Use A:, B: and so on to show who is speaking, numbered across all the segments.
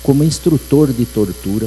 A: como instrutor de tortura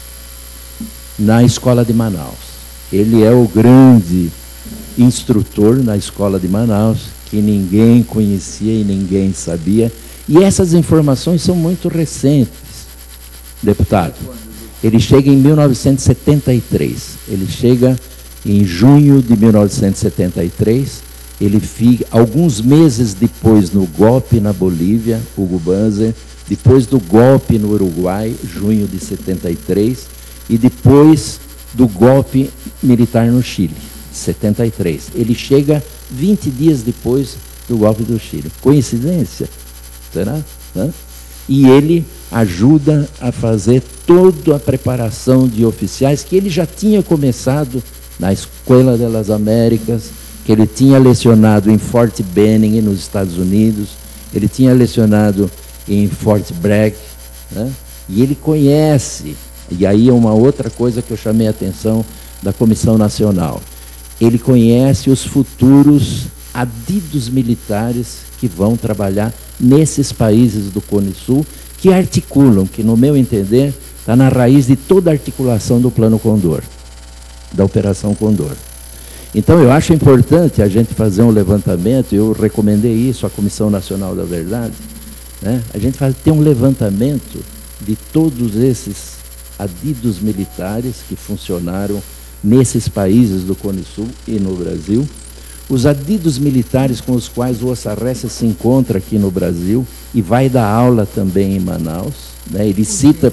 A: na escola de Manaus. Ele é o grande instrutor na escola de Manaus, que ninguém conhecia e ninguém sabia. E essas informações são muito recentes, deputado. Ele chega em 1973. Ele chega em junho de 1973. Ele fica alguns meses depois no golpe na Bolívia, Hugo Banzer, depois do golpe no Uruguai, junho de 73, e depois do golpe militar no Chile, 73. Ele chega 20 dias depois do golpe do Chile. Coincidência? Será? Hã? E ele ajuda a fazer toda a preparação de oficiais que ele já tinha começado na Escola das Américas, que ele tinha lecionado em Fort Benning, nos Estados Unidos, ele tinha lecionado em Fort Bragg, né? E ele conhece, e aí é uma outra coisa que eu chamei a atenção da Comissão Nacional, ele conhece os futuros adidos militares que vão trabalhar nesses países do Cone Sul, que articulam, que no meu entender, está na raiz de toda a articulação do Plano Condor, da Operação Condor. Então, eu acho importante a gente fazer um levantamento, eu recomendei isso à Comissão Nacional da Verdade, né? A gente vai ter um levantamento de todos esses adidos militares que funcionaram nesses países do Cone Sul e no Brasil, os adidos militares com os quais o Ossarressa se encontra aqui no Brasil e vai dar aula também em Manaus, né? Ele cita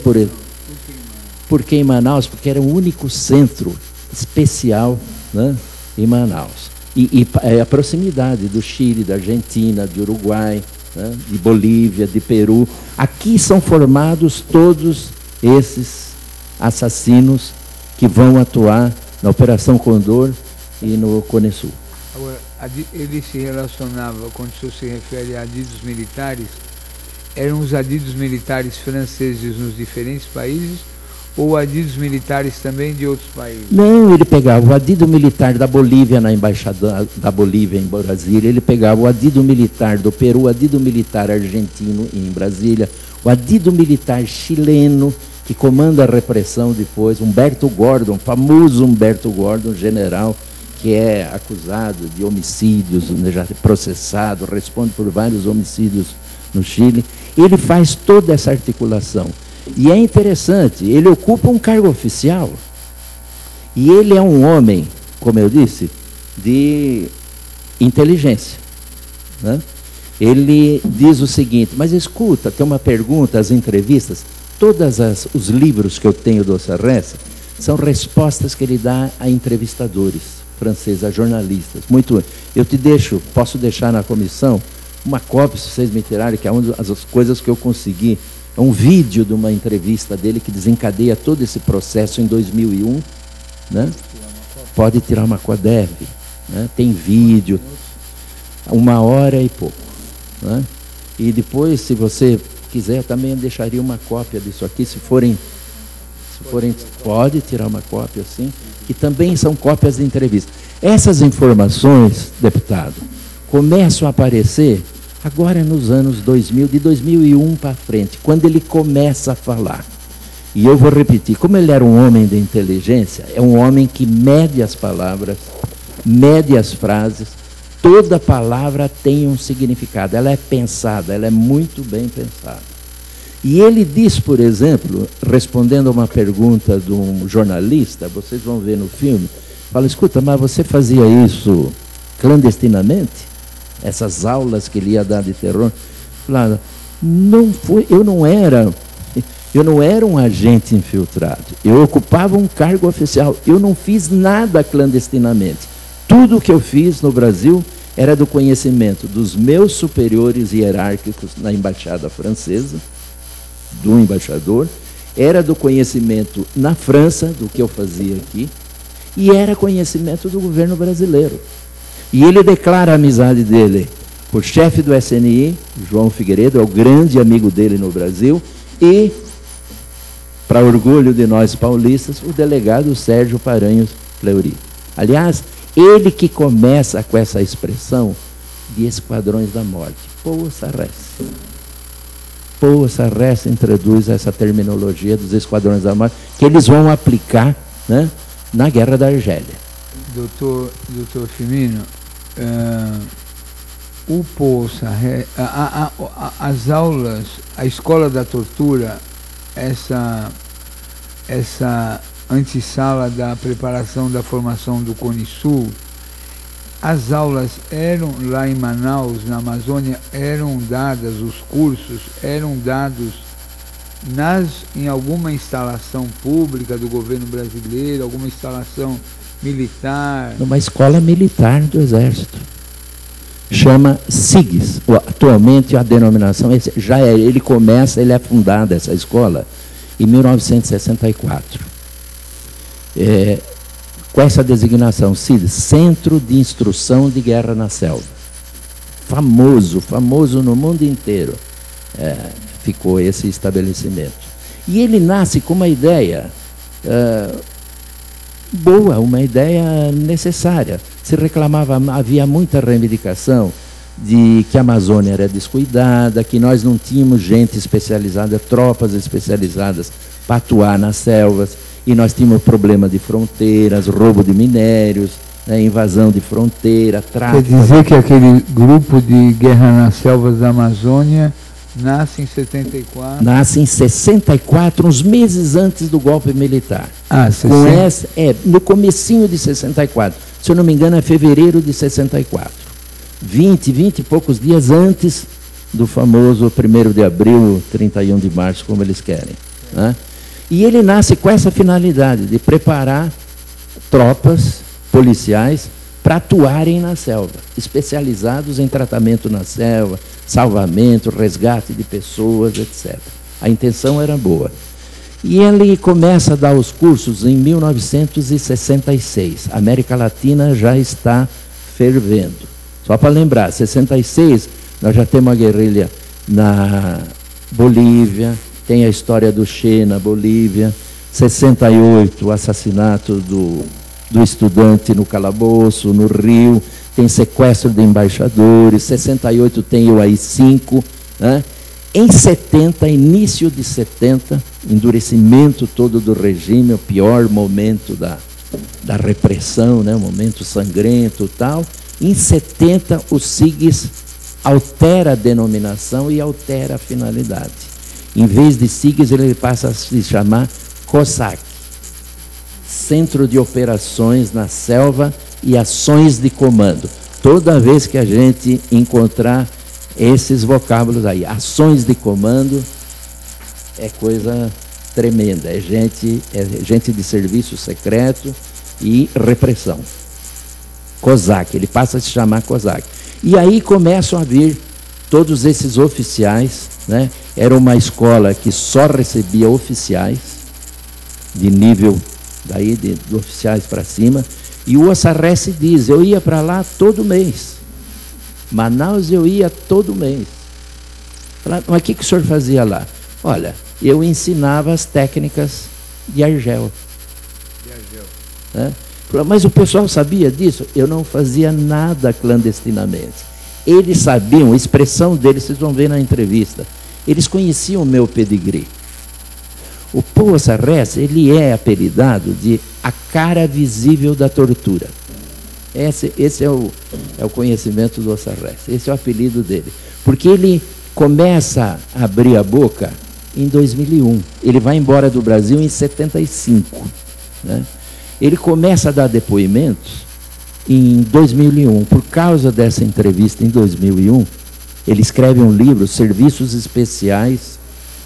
A: por que em Manaus? Porque era o único centro especial, né, em Manaus. E a proximidade do Chile, da Argentina, de Uruguai, né, de Bolívia, de Peru. Aqui são formados todos esses assassinos que vão atuar na Operação Condor e no Cone Sul.
B: Agora, ele se relacionava, quando o senhor se refere a adidos militares, eram os adidos militares franceses nos diferentes países ou adidos militares também de outros países? Não,
A: ele pegava o adido militar da Bolívia, na Embaixada da Bolívia em Brasília, ele pegava o adido militar do Peru, o adido militar argentino em Brasília, o adido militar chileno, que comanda a repressão depois, Humberto Gordon, famoso Humberto Gordon, general, que é acusado de homicídios, já processado, responde por vários homicídios no Chile. Ele faz toda essa articulação. E é interessante, ele ocupa um cargo oficial. E ele é um homem, como eu disse, de inteligência, né? Ele diz o seguinte, mas escuta, tem uma pergunta, as entrevistas, todos os livros que eu tenho do Ossarressa são respostas que ele dá a entrevistadores franceses, a jornalistas. Muito, eu posso deixar na comissão uma cópia, se vocês me tirarem, que é uma das coisas que eu consegui. É um vídeo de uma entrevista dele que desencadeia todo esse processo em 2001. Né? Pode tirar uma cópia, deve. Né? Tem vídeo, 1h e pouco. Né? E depois, se você quiser, também deixaria uma cópia disso aqui, se forem, pode tirar uma cópia assim, que também são cópias de entrevista. Essas informações, deputado, começam a aparecer agora nos anos 2000, de 2001 para frente, quando ele começa a falar. E eu vou repetir, como ele era um homem de inteligência, é um homem que mede as palavras, mede as frases, toda palavra tem um significado, ela é pensada, ela é muito bem pensada. E ele diz, por exemplo, respondendo a uma pergunta de um jornalista, vocês vão ver no filme, fala, escuta, mas você fazia isso clandestinamente? Essas aulas que ele ia dar de terror? Fala, não foi, eu não era um agente infiltrado, eu ocupava um cargo oficial, eu não fiz nada clandestinamente. Tudo o que eu fiz no Brasil era do conhecimento dos meus superiores hierárquicos na Embaixada Francesa, do embaixador, era do conhecimento na França, do que eu fazia aqui, e era conhecimento do governo brasileiro. E ele declara a amizade dele por chefe do SNI, João Figueiredo, é o grande amigo dele no Brasil, e, para orgulho de nós paulistas, o delegado Sérgio Paranhos Fleury. Aliás, ele que começa com essa expressão de esquadrões da morte. Pô, Ossarressa. Paul Sarreste introduz essa terminologia dos esquadrões da morte, que eles vão aplicar, né, na Guerra da Argélia.
B: Doutor Firmino, o Paul Sarreste, as aulas, a Escola da Tortura, essa antessala da preparação da formação do Cone Sul, as aulas eram lá em Manaus, na Amazônia, eram dadas, os cursos eram dados em alguma instalação pública do governo brasileiro, alguma instalação militar?
A: Numa escola militar do Exército. Chama SIGS. Atualmente a denominação, ele é fundada, essa escola, em 1964. Com essa designação, SIGS, Centro de Instrução de Guerra na Selva. Famoso no mundo inteiro. Ficou esse estabelecimento. E ele nasce com uma ideia boa, uma ideia necessária. Se reclamava, havia muita reivindicação de que a Amazônia era descuidada, que nós não tínhamos gente especializada, tropas especializadas para atuar nas selvas, e nós tínhamos problema de fronteiras, roubo de minérios, né, invasão de fronteira, tráfico.
B: Quer dizer que aquele grupo de guerra nas selvas da Amazônia nasce em 74?
A: Nasce em 64, uns meses antes do golpe militar. No comecinho de 64. Se eu não me engano, é fevereiro de 64. 20 e poucos dias antes do famoso 1º de abril, 31 de março, como eles querem. Né? E ele nasce com essa finalidade de preparar tropas policiais para atuarem na selva, especializados em tratamento na selva, salvamento, resgate de pessoas, etc. A intenção era boa. E ele começa a dar os cursos em 1966. A América Latina já está fervendo. Só para lembrar, 66, nós já temos uma guerrilha na Bolívia, tem a história do Che na Bolívia. 68, o assassinato do estudante no calabouço, no Rio. Tem sequestro de embaixadores. 68 tem o AI-5. Né? Em 70, início de 70, endurecimento todo do regime, o pior momento da repressão, né? Um momento sangrento e tal. Em 70, o SIGS altera a denominação e altera a finalidade. Em vez de SIGS, ele passa a se chamar COSAC, Centro de Operações na Selva e Ações de Comando. Toda vez que a gente encontrar esses vocábulos aí, ações de comando, é coisa tremenda, é gente de serviço secreto e repressão. COSAC, ele passa a se chamar COSAC. E aí começam a vir todos esses oficiais, né? Era uma escola que só recebia oficiais, de nível daí de oficiais para cima, e o Sarreste diz, eu ia para lá todo mês. Manaus eu ia todo mês. Mas o que o senhor fazia lá? Olha, eu ensinava as técnicas de argel. Mas o pessoal sabia disso? Eu não fazia nada clandestinamente. Eles sabiam, a expressão deles, vocês vão ver na entrevista. Eles conheciam o meu pedigree. O Paul Sarreste, ele é apelidado de a cara visível da tortura. Esse é o conhecimento do Sarreste, esse é o apelido dele. Porque ele começa a abrir a boca em 2001. Ele vai embora do Brasil em 75. Né? Ele começa a dar depoimentos em 2001. Por causa dessa entrevista em 2001, ele escreve um livro, Serviços Especiais,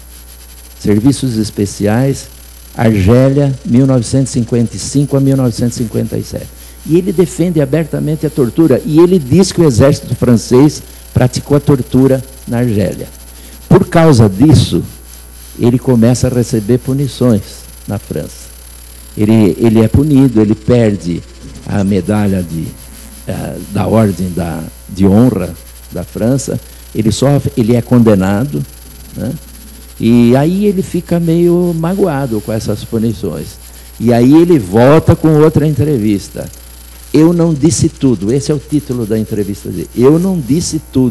A: Argélia, 1955 a 1957. E ele defende abertamente a tortura. E ele diz que o exército francês praticou a tortura na Argélia. Por causa disso, ele começa a receber punições na França. Ele é punido, ele perde a medalha da Ordem de Honra da França, ele é condenado, né? E aí ele fica meio magoado com essas punições. E aí ele volta com outra entrevista. Eu não disse tudo, esse é o título da entrevista dele. Eu não disse tudo,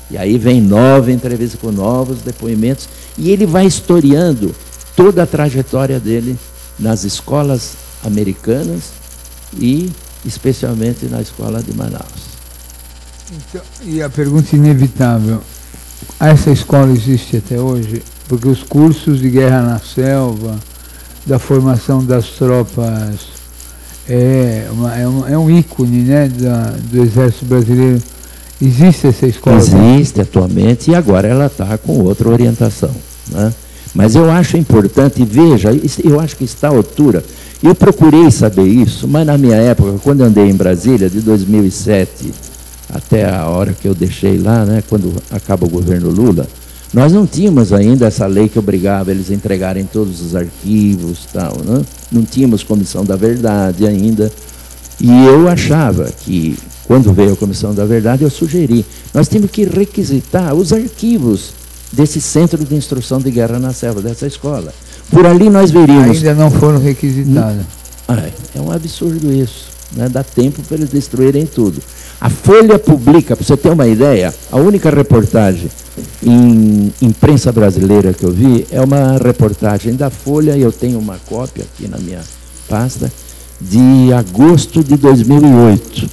A: E aí vem nova entrevista com novos depoimentos, e ele vai historiando toda a trajetória dele nas escolas americanas e especialmente na escola de Manaus.
B: Então, e a pergunta inevitável, essa escola existe até hoje? Porque os cursos de guerra na selva, da formação das tropas, é um ícone, né, do Exército Brasileiro. Existe essa escola?
A: Existe atualmente, e agora ela está com outra orientação, né? Mas eu acho importante, veja, eu acho que está à altura. Eu procurei saber isso, mas na minha época, quando eu andei em Brasília, de 2007 até a hora que eu deixei lá, né, quando acaba o governo Lula, nós não tínhamos ainda essa lei que obrigava eles a entregarem todos os arquivos, tal, né? Não tínhamos Comissão da Verdade ainda. E eu achava que, quando veio a Comissão da Verdade, eu sugeri, nós temos que requisitar os arquivos desse Centro de Instrução de Guerra na Selva, dessa escola. Por ali nós veríamos...
B: Ainda não foram requisitados.
A: É um absurdo isso, né? Dá tempo para eles destruírem tudo. A Folha publica, para você ter uma ideia, a única reportagem em imprensa brasileira que eu vi é uma reportagem da Folha, e eu tenho uma cópia aqui na minha pasta, de agosto de 2008.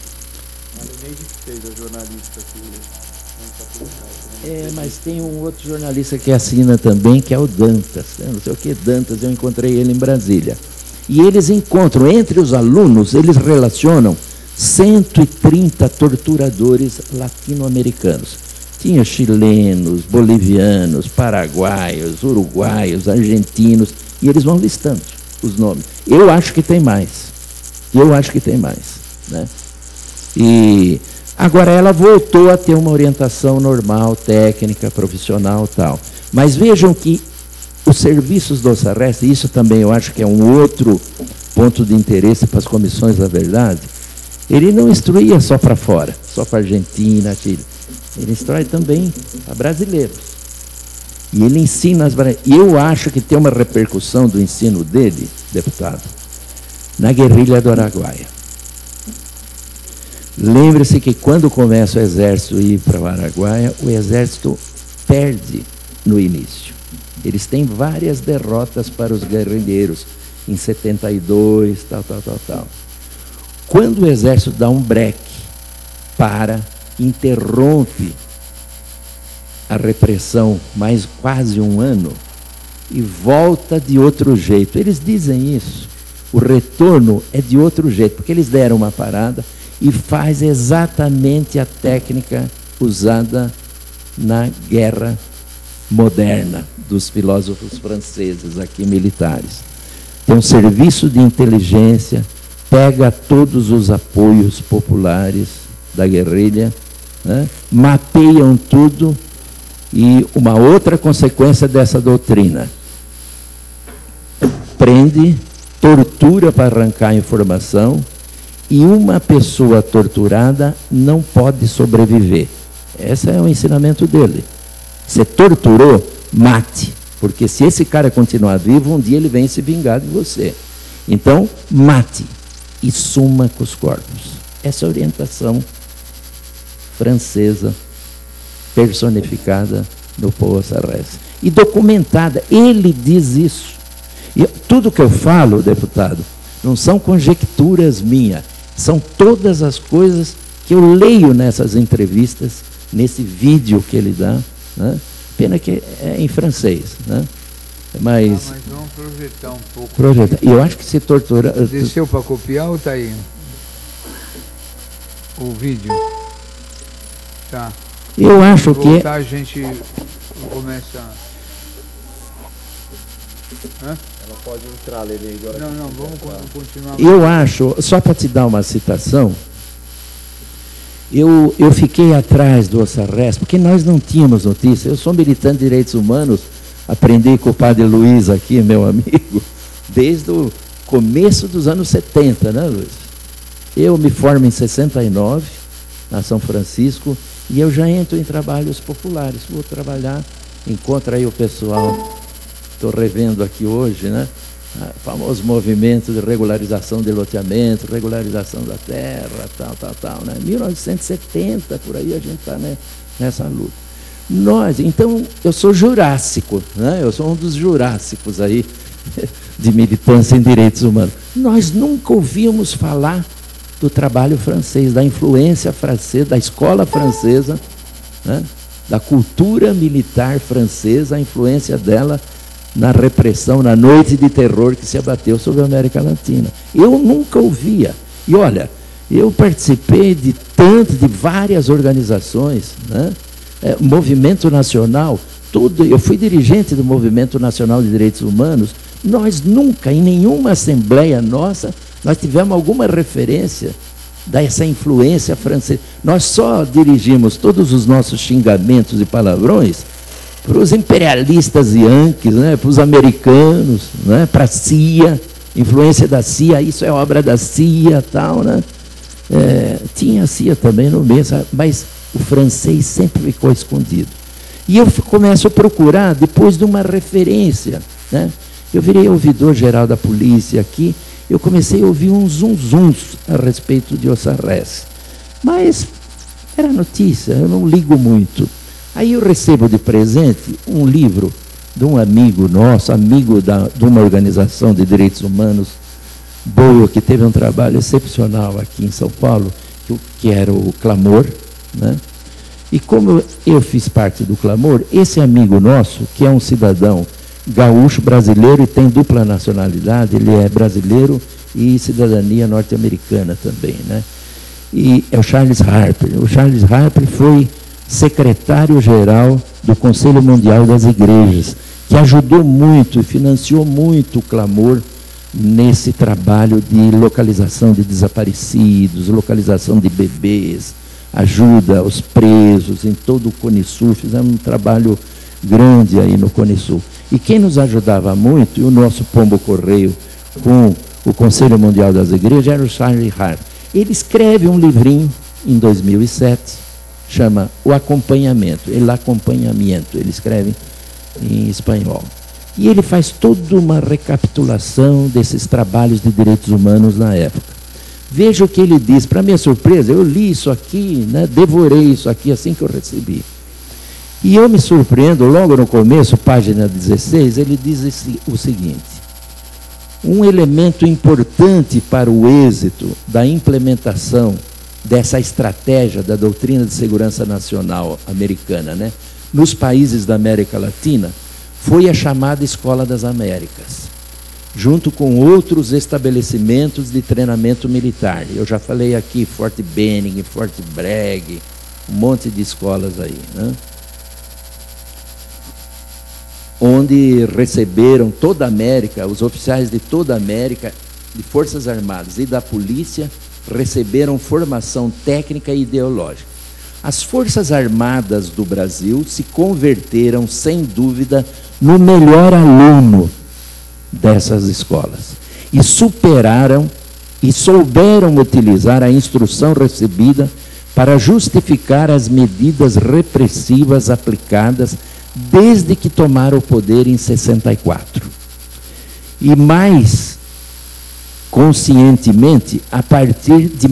A: Mas tem um outro jornalista que assina também, que é o Dantas, né? Não sei o que Dantas, eu encontrei ele em Brasília. E eles encontram, entre os alunos, eles relacionam 130 torturadores latino-americanos. Tinha chilenos, bolivianos, paraguaios, uruguaios, argentinos, e eles vão listando os nomes. Eu acho que tem mais. Né? E agora ela voltou a ter uma orientação normal, técnica, profissional, tal. Mas vejam que os serviços do Ossarrest, isso também eu acho que é um outro ponto de interesse para as comissões da verdade, ele não instruía só para fora, só para Argentina, Chile. Ele instrui também para brasileiros. E ele ensina as brasileiras. E eu acho que tem uma repercussão do ensino dele, deputado, na guerrilha do Araguaia. Lembre-se que quando começa o exército a ir para o Araguaia, o exército perde no início. Eles têm várias derrotas para os guerrilheiros, em 72, tal. Quando o exército dá um break, interrompe a repressão mais quase um ano e volta de outro jeito. Eles dizem isso. O retorno é de outro jeito, porque eles deram uma parada e faz exatamente a técnica usada na guerra moderna dos filósofos franceses aqui militares. Tem um serviço de inteligência, pega todos os apoios populares da guerrilha, né? Mapeiam tudo, e uma outra consequência dessa doutrina: prende, tortura para arrancar a informação, e uma pessoa torturada não pode sobreviver. Esse é o ensinamento dele. Você torturou, mate, porque se esse cara continuar vivo, um dia ele vem se vingar de você. Então, mate e suma com os corpos. Essa é a orientação francesa, personificada no Paul Ossarrest. E documentada, ele diz isso. E tudo que eu falo, deputado, não são conjecturas minhas, são todas as coisas que eu leio nessas entrevistas, nesse vídeo que ele dá, né? Pena que é em francês, né? Mas
B: vamos projetar um pouco.
A: E eu acho que se tortura...
B: Desceu para copiar ou está aí? O vídeo? Tá.
A: Eu acho que...
B: A gente começa... Hã?
C: Ela pode entrar, Lele, agora.
B: Não, vamos continuar.
A: Eu acho, só para te dar uma citação, eu fiquei atrás do Ossarrest, porque nós não tínhamos notícia. Eu sou militante de direitos humanos, aprendi com o padre Luiz aqui, meu amigo, desde o começo dos anos 70, né, Luiz? Eu me formo em 69, na São Francisco, e eu já entro em trabalhos populares. Vou trabalhar, encontro aí o pessoal, estou revendo aqui hoje, né? O famoso movimento de regularização de loteamento, regularização da terra, tal, né? 1970, por aí a gente está, né, nessa luta. Então, eu sou jurássico, né? Eu sou um dos jurássicos aí de militância em direitos humanos. Nós nunca ouvíamos falar do trabalho francês, da influência francesa, da escola francesa, né? Da cultura militar francesa, a influência dela na repressão, na noite de terror que se abateu sobre a América Latina. Eu nunca ouvia. E olha, eu participei de várias organizações, né? Movimento Nacional, tudo. Eu fui dirigente do Movimento Nacional de Direitos Humanos. Nós nunca, em nenhuma assembleia nossa, nós tivemos alguma referência dessa influência francesa. Nós só dirigimos todos os nossos xingamentos e palavrões para os imperialistas yankees, né, para os americanos, né, para a CIA, influência da CIA, isso é obra da CIA, tal, né? Tinha a CIA também no meio, mas o francês sempre ficou escondido. E eu começo a procurar depois de uma referência, né? Eu virei ouvidor geral da polícia aqui, eu comecei a ouvir uns zunzuns a respeito de Ossarrés. Mas era notícia, eu não ligo muito. Aí eu recebo de presente um livro de um amigo nosso, amigo de uma organização de direitos humanos boa, que teve um trabalho excepcional aqui em São Paulo, que era o Clamor, né? E como eu fiz parte do Clamor, esse amigo nosso, que é um cidadão gaúcho brasileiro e tem dupla nacionalidade, ele é brasileiro e cidadania norte-americana também, né? E é o Charles Harper. O Charles Harper foi secretário-geral do Conselho Mundial das Igrejas, que ajudou muito e financiou muito o Clamor nesse trabalho de localização de desaparecidos, localização de bebês, ajuda aos presos em todo o Cone Sul. Fizemos um trabalho grande aí no Cone Sul. E quem nos ajudava muito, e o nosso pombo correio com o Conselho Mundial das Igrejas, era o Charles Harper. Ele escreve um livrinho em 2007, chama O Acompanhamento, El Acompanhamento, ele escreve em espanhol. E ele faz toda uma recapitulação desses trabalhos de direitos humanos na época. Veja o que ele diz. Para minha surpresa, eu li isso aqui, né, devorei isso aqui assim que eu recebi. E eu me surpreendo, logo no começo, página 16, ele diz o seguinte: um elemento importante para o êxito da implementação dessa estratégia da doutrina de segurança nacional americana, né, nos países da América Latina, foi a chamada Escola das Américas, junto com outros estabelecimentos de treinamento militar. Eu já falei aqui, Fort Benning, Fort Bragg, um monte de escolas aí, né? Onde receberam toda a América, os oficiais de toda a América, de Forças Armadas e da Polícia, receberam formação técnica e ideológica. As Forças Armadas do Brasil se converteram, sem dúvida, no melhor aluno dessas escolas. E superaram e souberam utilizar a instrução recebida para justificar as medidas repressivas aplicadas desde que tomaram o poder em 64. E mais conscientemente a partir de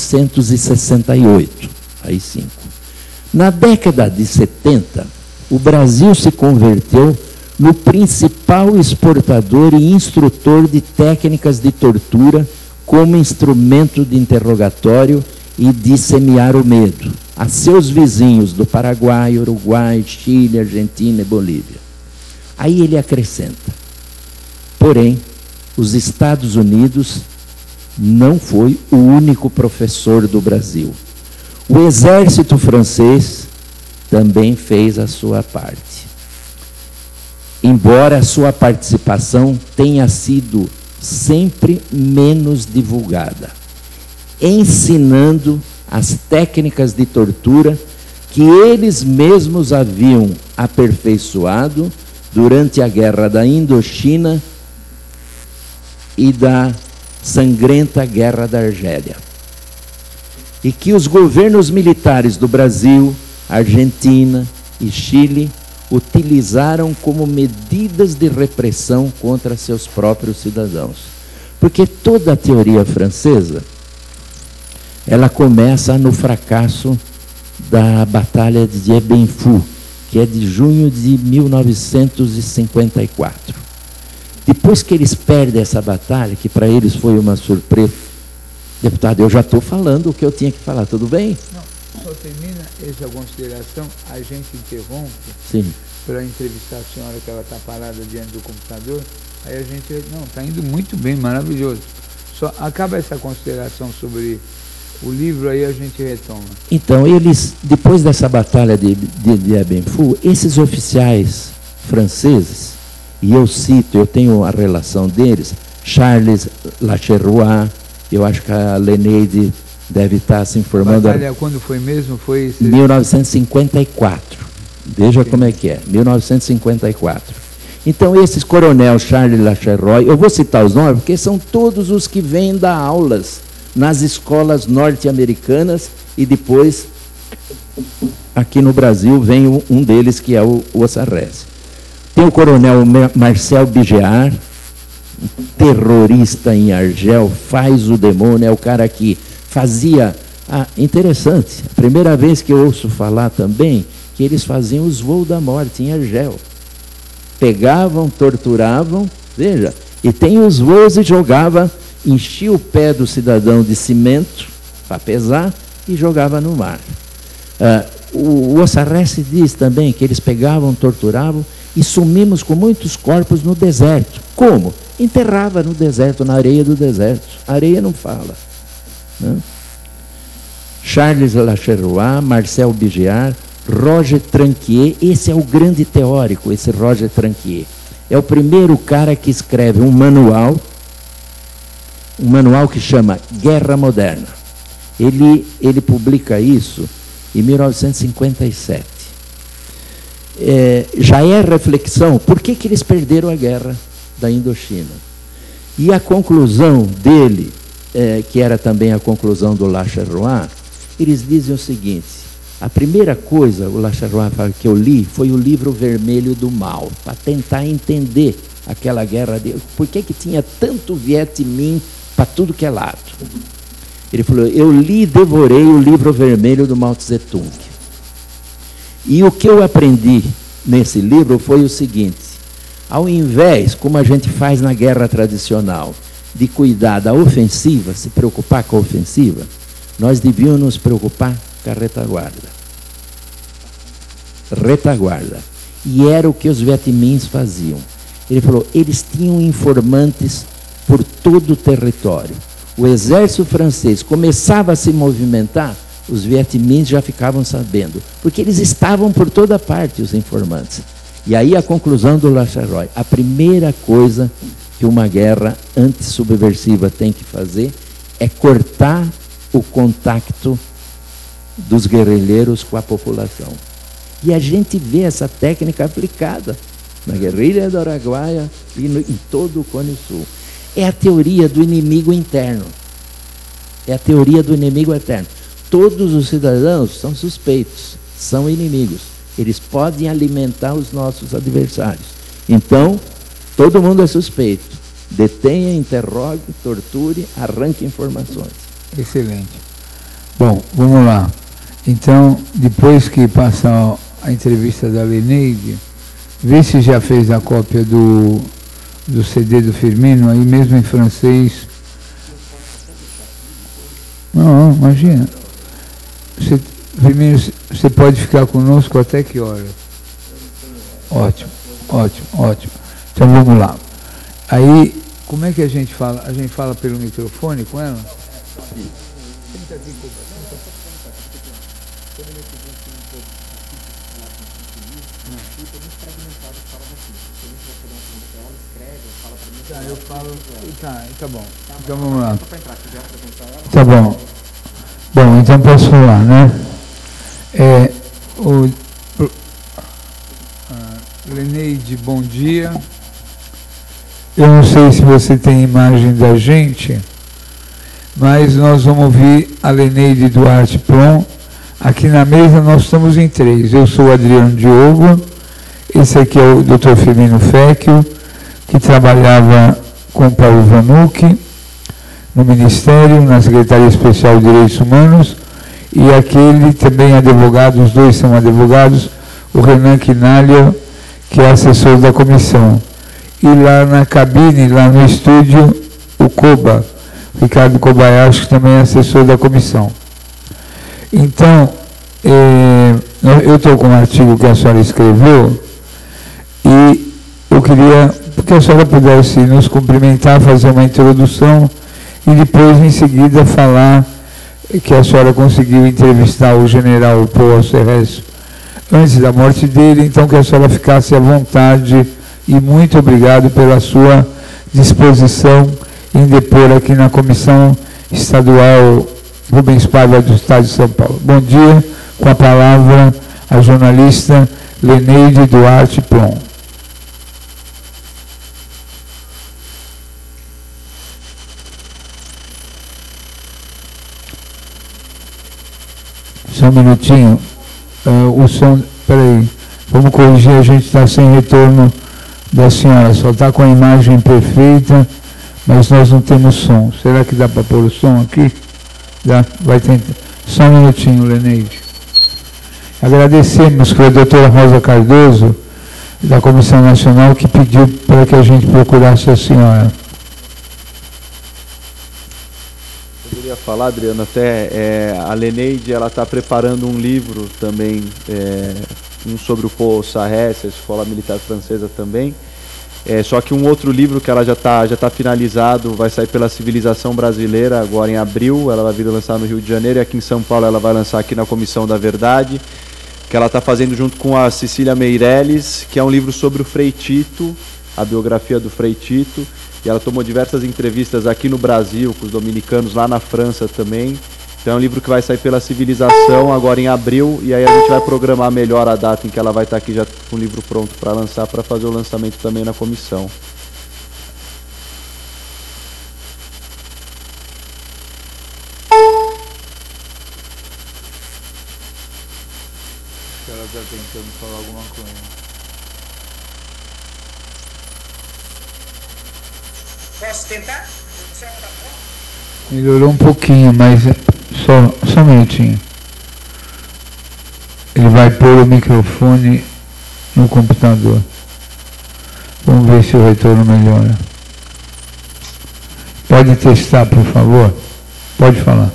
A: 1968. Aí 5. Na década de 70, o Brasil se converteu no principal exportador e instrutor de técnicas de tortura como instrumento de interrogatório e de semear o medo a seus vizinhos do Paraguai, Uruguai, Chile, Argentina e Bolívia. Aí ele acrescenta: porém, os Estados Unidos não foi o único professor do Brasil. O exército francês também fez a sua parte, embora a sua participação tenha sido sempre menos divulgada, ensinando as técnicas de tortura que eles mesmos haviam aperfeiçoado durante a Guerra da Indochina e da sangrenta Guerra da Argélia. E que os governos militares do Brasil, Argentina e Chile utilizaram como medidas de repressão contra seus próprios cidadãos. Porque toda a teoria francesa, ela começa no fracasso da Batalha de Dien Bien Phu, que é de junho de 1954. Depois que eles perdem essa batalha, que para eles foi uma surpresa, deputado, eu já estou falando o que eu tinha que falar, tudo bem?
B: Não, só termina essa consideração, a gente interrompe para entrevistar a senhora, que ela está parada diante do computador, aí a gente, não, está indo muito bem, maravilhoso. Só acaba essa consideração sobre o livro, aí a gente retoma.
A: Então, eles, depois dessa batalha de Abenfou, esses oficiais franceses, e eu cito, eu tenho a relação deles, Charles Lacherois, eu acho que a Leneide deve estar se informando.
B: A batalha quando foi mesmo? Foi
A: 1954. Veja como é que é, 1954. Então, esses coronel Charles Lacherois, eu vou citar os nomes, porque são todos os que vêm dar aulas nas escolas norte-americanas e depois, aqui no Brasil, vem um deles, que é o Ossarrez. Tem o coronel Marcel Bigear, terrorista em Argel, faz o demônio, é o cara que fazia... interessante, a primeira vez que eu ouço falar também, que eles faziam os voos da morte em Argel. Pegavam, torturavam, veja, e tem os voos e jogava, enchia o pé do cidadão de cimento, para pesar, e jogava no mar. O Ossarrez diz também que eles pegavam, torturavam, e sumimos com muitos corpos no deserto. Como? Enterrava no deserto, na areia do deserto. A areia não fala. Né? Charles Lacherois, Marcel Bigear, Roger Tranquier, esse é o grande teórico, esse Roger Tranquier. É o primeiro cara que escreve um manual que chama Guerra Moderna. Ele publica isso em 1957. Já é reflexão, por que eles perderam a guerra da Indochina? E a conclusão dele, que era também a conclusão do Lacherois, eles dizem o seguinte: a primeira coisa, o Lacherois fala, que eu li, foi o livro Vermelho do Mal, para tentar entender aquela guerra dele. Por que tinha tanto Viet Minh para tudo que é lado? Ele falou, eu li e devorei o livro Vermelho do Mao Tse Tung. E o que eu aprendi nesse livro foi o seguinte: ao invés, como a gente faz na guerra tradicional, de cuidar da ofensiva, se preocupar com a ofensiva, nós devíamos nos preocupar com a retaguarda. Retaguarda. E era o que os vietmins faziam. Ele falou, eles tinham informantes por todo o território. O exército francês começava a se movimentar, os vietmins já ficavam sabendo, porque eles estavam por toda parte, os informantes. E aí a conclusão do Lacherois, a primeira coisa que uma guerra antissubversiva tem que fazer é cortar o contato dos guerrilheiros com a população. E a gente vê essa técnica aplicada na guerrilha do Araguaia e em todo o Cone Sul. É a teoria do inimigo interno. É a teoria do inimigo interno. Todos os cidadãos são suspeitos, são inimigos. Eles podem alimentar os nossos adversários. Então, todo mundo é suspeito. Detenha, interrogue, torture, arranque informações.
B: Excelente. Bom, vamos lá. Então, depois que passar a entrevista da Leneide, vê se já fez a cópia do CD do Firmino, aí mesmo em francês. Não, imagina. Firmino, você pode ficar conosco até que hora? Ótimo, ótimo, ótimo. Então vamos lá. Aí, como é que a gente fala? A gente fala pelo microfone com ela? Eu falo. Tá bom. Então vamos lá. Tá bom. Bom, então posso falar, né? Leneide, bom dia. Eu não sei se você tem imagem da gente, mas nós vamos ouvir a Leneide Duarte Plon. Aqui na mesa nós estamos em 3. Eu sou o Adriano Diogo, esse aqui é o Dr. Firmino Fecchio, que trabalhava com Paulo Vanucchi no Ministério, na Secretaria Especial de Direitos Humanos, e aquele também advogado, os dois são advogados, o Renan Quinalha, que é assessor da comissão. E lá na cabine, lá no estúdio, o Koba, Ricardo Kobayashi, que também é assessor da comissão. Então, eu estou com um artigo que a senhora escreveu e eu queria que a senhora pudesse nos cumprimentar, fazer uma introdução e depois, em seguida, falar que a senhora conseguiu entrevistar o general Paul Alcerres antes da morte dele, então que a senhora ficasse à vontade e muito obrigado pela sua disposição em depor aqui na Comissão Estadual Rubens Paiva do Estado de São Paulo. Bom dia, com a palavra a jornalista Leneide Duarte Plon. Só um minutinho, o som, peraí, vamos corrigir, a gente está sem retorno da senhora, só está com a imagem perfeita, mas nós não temos som. Será que dá para pôr o som aqui? Dá, vai tentar. Só um minutinho, Leneide. Agradecemos para a doutora Rosa Cardoso, da Comissão Nacional, que pediu para que a gente procurasse a senhora.
C: Eu queria falar, Adriano, até a Leneide, ela está preparando um livro também, um sobre o Paul Alcerres, a Escola Militar Francesa também. Só que um outro livro que ela já tá finalizado, vai sair pela Civilização Brasileira agora em abril, ela vai vir lançar no Rio de Janeiro, e aqui em São Paulo ela vai lançar aqui na Comissão da Verdade, que ela está fazendo junto com a Cecília Meirelles, que é um livro sobre o Frei Tito, a biografia do Frei Tito, e ela tomou diversas entrevistas aqui no Brasil, com os dominicanos, lá na França também. Então é um livro que vai sair pela Civilização agora em abril, e aí a gente vai programar melhor a data em que ela vai estar aqui já com o livro pronto para lançar, para fazer o lançamento também na comissão.
B: Ela está tentando falar alguma coisa.
D: Posso tentar?
B: Melhorou um pouquinho, mas só um minutinho. Ele vai pôr o microfone no computador. Vamos ver se o retorno melhora. Pode testar, por favor? Pode falar.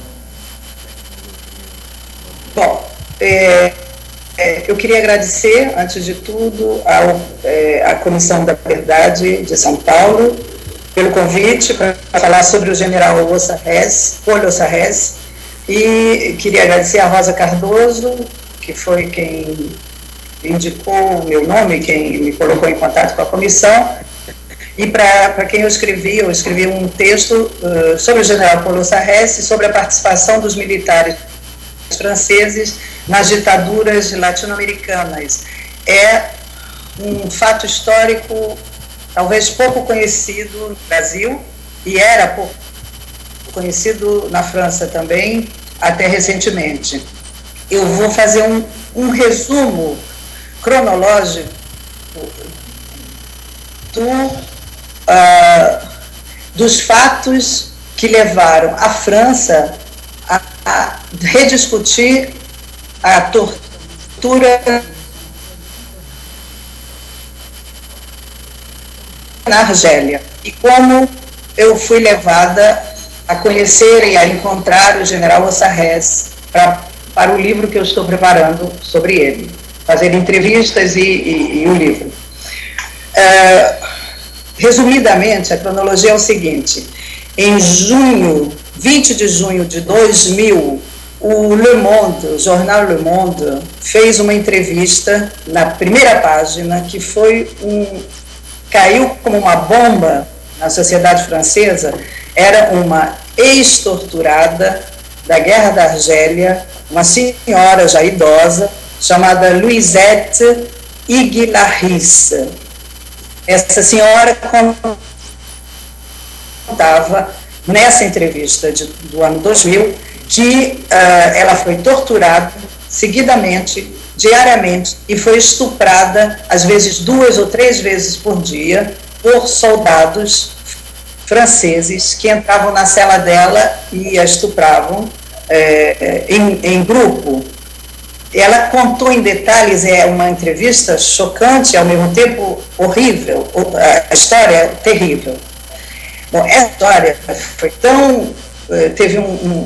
D: Bom, eu queria agradecer, antes de tudo, à Comissão da Verdade de São Paulo, pelo convite para falar sobre o general Paul Alcerres, e queria agradecer a Rosa Cardoso, que foi quem indicou o meu nome, quem me colocou em contato com a comissão, e para quem eu escrevi um texto sobre o general Paul Alcerres e sobre a participação dos militares franceses nas ditaduras latino-americanas. É um fato histórico talvez pouco conhecido no Brasil, e era pouco conhecido na França também, até recentemente. Eu vou fazer um resumo cronológico dos fatos que levaram a França a rediscutir a tortura na Argélia, e como eu fui levada a conhecer e a encontrar o general Alcerres para o livro que eu estou preparando sobre ele, fazer entrevistas e o livro. Resumidamente, a cronologia é o seguinte: em 20 de junho de 2000, o jornal Le Monde, fez uma entrevista na primeira página que caiu como uma bomba na sociedade francesa. Era uma ex-torturada da Guerra da Argélia, uma senhora já idosa, chamada Louisette Iguilaris. Essa senhora contava nessa entrevista do ano 2000 que ela foi torturada seguidamente, diariamente, e foi estuprada, às vezes 2 ou 3 vezes por dia, por soldados franceses que entravam na cela dela e a estupravam em grupo. ela contou em detalhes, é uma entrevista chocante, ao mesmo tempo horrível, a história é terrível. Bom, essa história foi tão... teve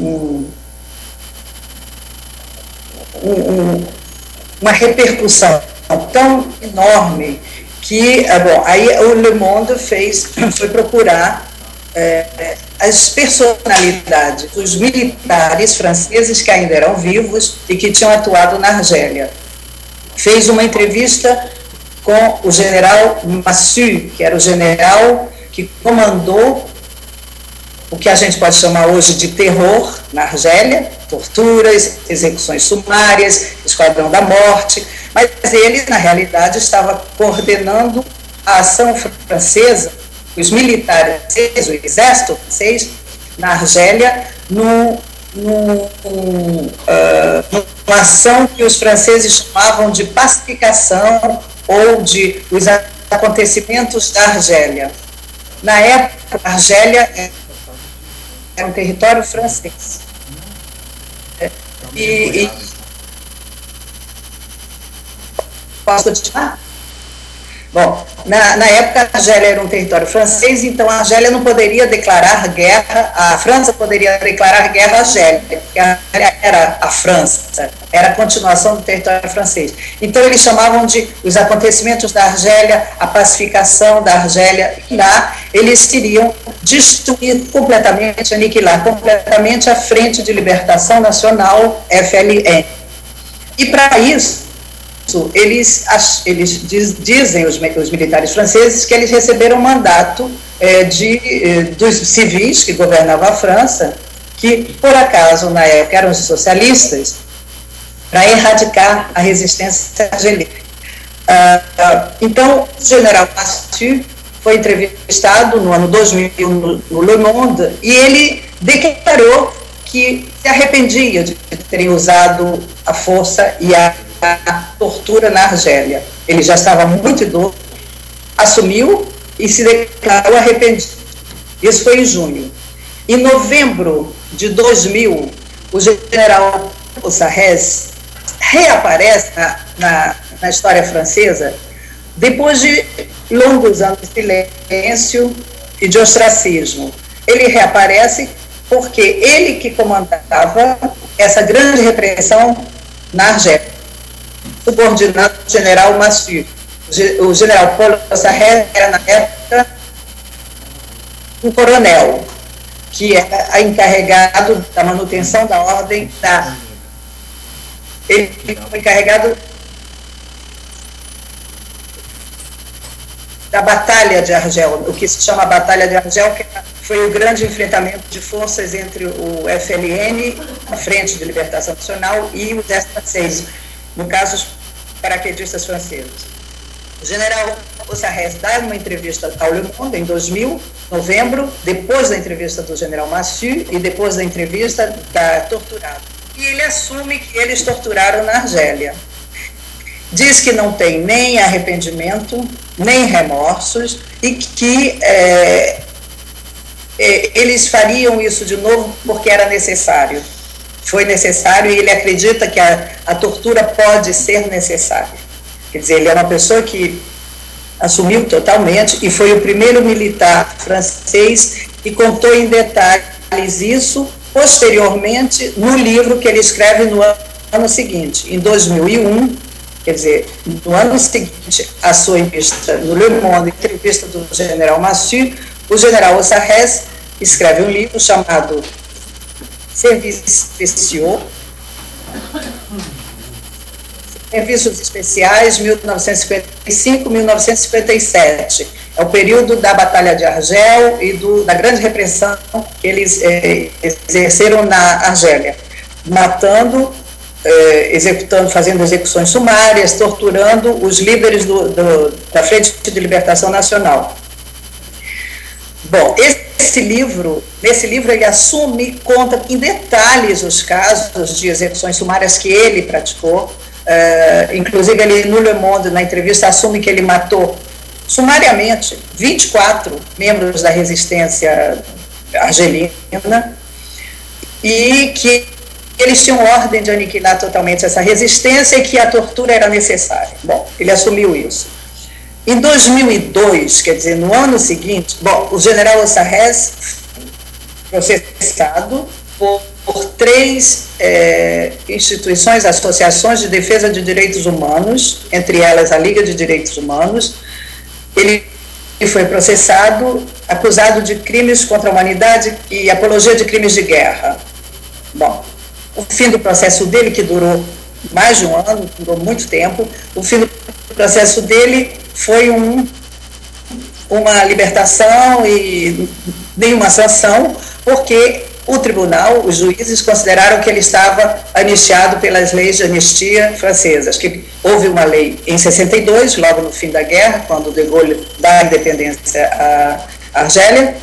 D: uma repercussão tão enorme que, bom, aí o Le Monde foi procurar as personalidades dos militares franceses que ainda eram vivos e que tinham atuado na Argélia. Fez uma entrevista com o general Massu, que era o general que comandou o que a gente pode chamar hoje de terror na Argélia, torturas, execuções sumárias, esquadrão da morte, mas ele, na realidade, estava coordenando a ação francesa, os militares, o exército francês, na Argélia, numa ação que os franceses chamavam de pacificação ou de os acontecimentos da Argélia. Na época, a Argélia era um território francês. Posso continuar? Bom, na época a Argélia era um território francês, então a Argélia não poderia declarar guerra, a França poderia declarar guerra à Argélia, porque a Argélia era a França, era a continuação do território francês. Então eles chamavam de os acontecimentos da Argélia, a pacificação da Argélia, e lá eles queriam destruir completamente, aniquilar completamente a Frente de Libertação Nacional, FLN. E para isso, eles dizem, os militares franceses, que eles receberam mandato dos civis que governavam a França, que, por acaso, na época, eram os socialistas, para erradicar a resistência argelina. Então, o general Massu foi entrevistado no ano 2000 no Le Monde, e ele declarou que se arrependia de terem usado a força e a tortura na Argélia. Ele já estava muito idoso, assumiu e se declarou arrependido. Isso foi em junho. Em novembro de 2000, o general Sarrez reaparece na história francesa depois de longos anos de silêncio e de ostracismo. Ele reaparece porque ele que comandava essa grande repressão na Argélia, subordinado ao general Massu. O general Paul Sarrez era, na época, um coronel, que era encarregado da manutenção da ordem ele foi encarregado da Batalha de Argel, o que se chama Batalha de Argel, que foi o grande enfrentamento de forças entre o FLN, a Frente de Libertação Nacional, e o exército francês, no caso, os paraquedistas franceses. O general Sarrez dá uma entrevista ao Le Monde em 2000, novembro, depois da entrevista do general Massu e depois da entrevista da torturada. E ele assume que eles torturaram na Argélia. Diz que não tem nem arrependimento, nem remorsos, e que eles fariam isso de novo porque era necessário. Foi necessário, e ele acredita que a tortura pode ser necessária. Quer dizer, ele é uma pessoa que assumiu totalmente e foi o primeiro militar francês que contou em detalhes isso posteriormente no livro que ele escreve no ano seguinte, em 2001, quer dizer, no ano seguinte à sua entrevista no Le Monde, entrevista do general Massu, o general Sarrez escreve um livro chamado Serviços Especiais, 1955-1957. É o período da Batalha de Argel e da grande repressão que eles exerceram na Argélia, matando, executando, fazendo execuções sumárias, torturando os líderes da Frente de Libertação Nacional. Bom, nesse livro ele assume, conta em detalhes os casos de execuções sumárias que ele praticou. Inclusive ele no Le Monde, na entrevista, assume que ele matou sumariamente 24 membros da resistência argelina e que eles tinham ordem de aniquilar totalmente essa resistência e que a tortura era necessária. Bom, ele assumiu isso. Em 2002, quer dizer, no ano seguinte, bom, o general Ossarrez processado por 3 instituições, associações de defesa de direitos humanos, entre elas a Liga de Direitos Humanos. Ele foi processado, acusado de crimes contra a humanidade e apologia de crimes de guerra. Bom, o fim do processo dele, que durou mais de um ano, durou muito tempo, o fim do processo dele foi uma libertação e nenhuma sanção, porque o tribunal, os juízes, consideraram que ele estava anistiado pelas leis de anistia francesas, que houve uma lei em 62, logo no fim da guerra, quando de Gaulle dá a independência à Argélia,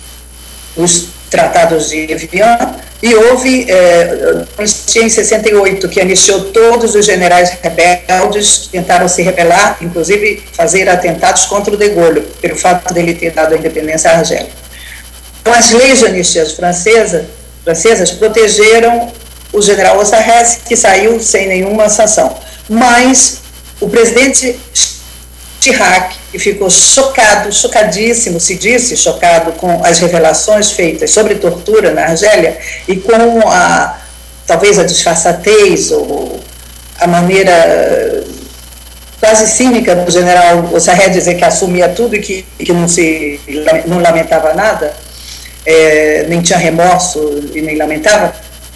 D: os tratados de Evian, e houve anistia em 68, que anistiou todos os generais rebeldes que tentaram se rebelar, inclusive fazer atentados contra o de Gaulle, pelo fato dele ter dado a independência à Argélia. Então, as leis de anistia francesas protegeram o general Ossarrez, que saiu sem nenhuma sanção. Mas o presidente Chirac, que ficou chocadíssimo, se disse chocado com as revelações feitas sobre tortura na Argélia e com talvez a disfarçatez ou a maneira quase cínica do general Ossarrez dizer que assumia tudo e que não lamentava nada, nem tinha remorso e nem lamentava.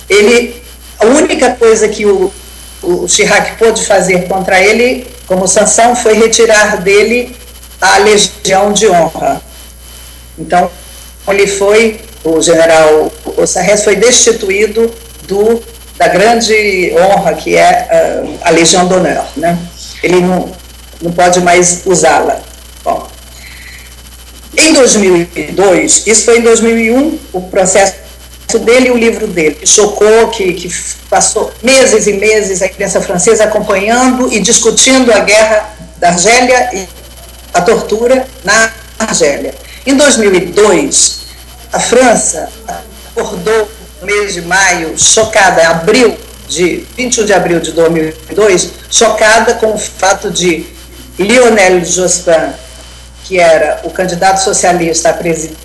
D: A única coisa que o Chirac pôde fazer contra ele, como sanção, foi retirar dele a Legião de Honra. Então, o general Ossarrez foi destituído da grande honra que é a Legião d'Honneur, né? Ele não pode mais usá-la. Bom, em 2002, isso foi em 2001, o processo dele e o livro dele, que chocou, que passou meses e meses a imprensa francesa acompanhando e discutindo a guerra da Argélia e a tortura na Argélia. Em 2002, a França acordou no mês de maio, chocada, 21 de abril de 2002, chocada com o fato de Lionel Jospin, que era o candidato socialista à presidência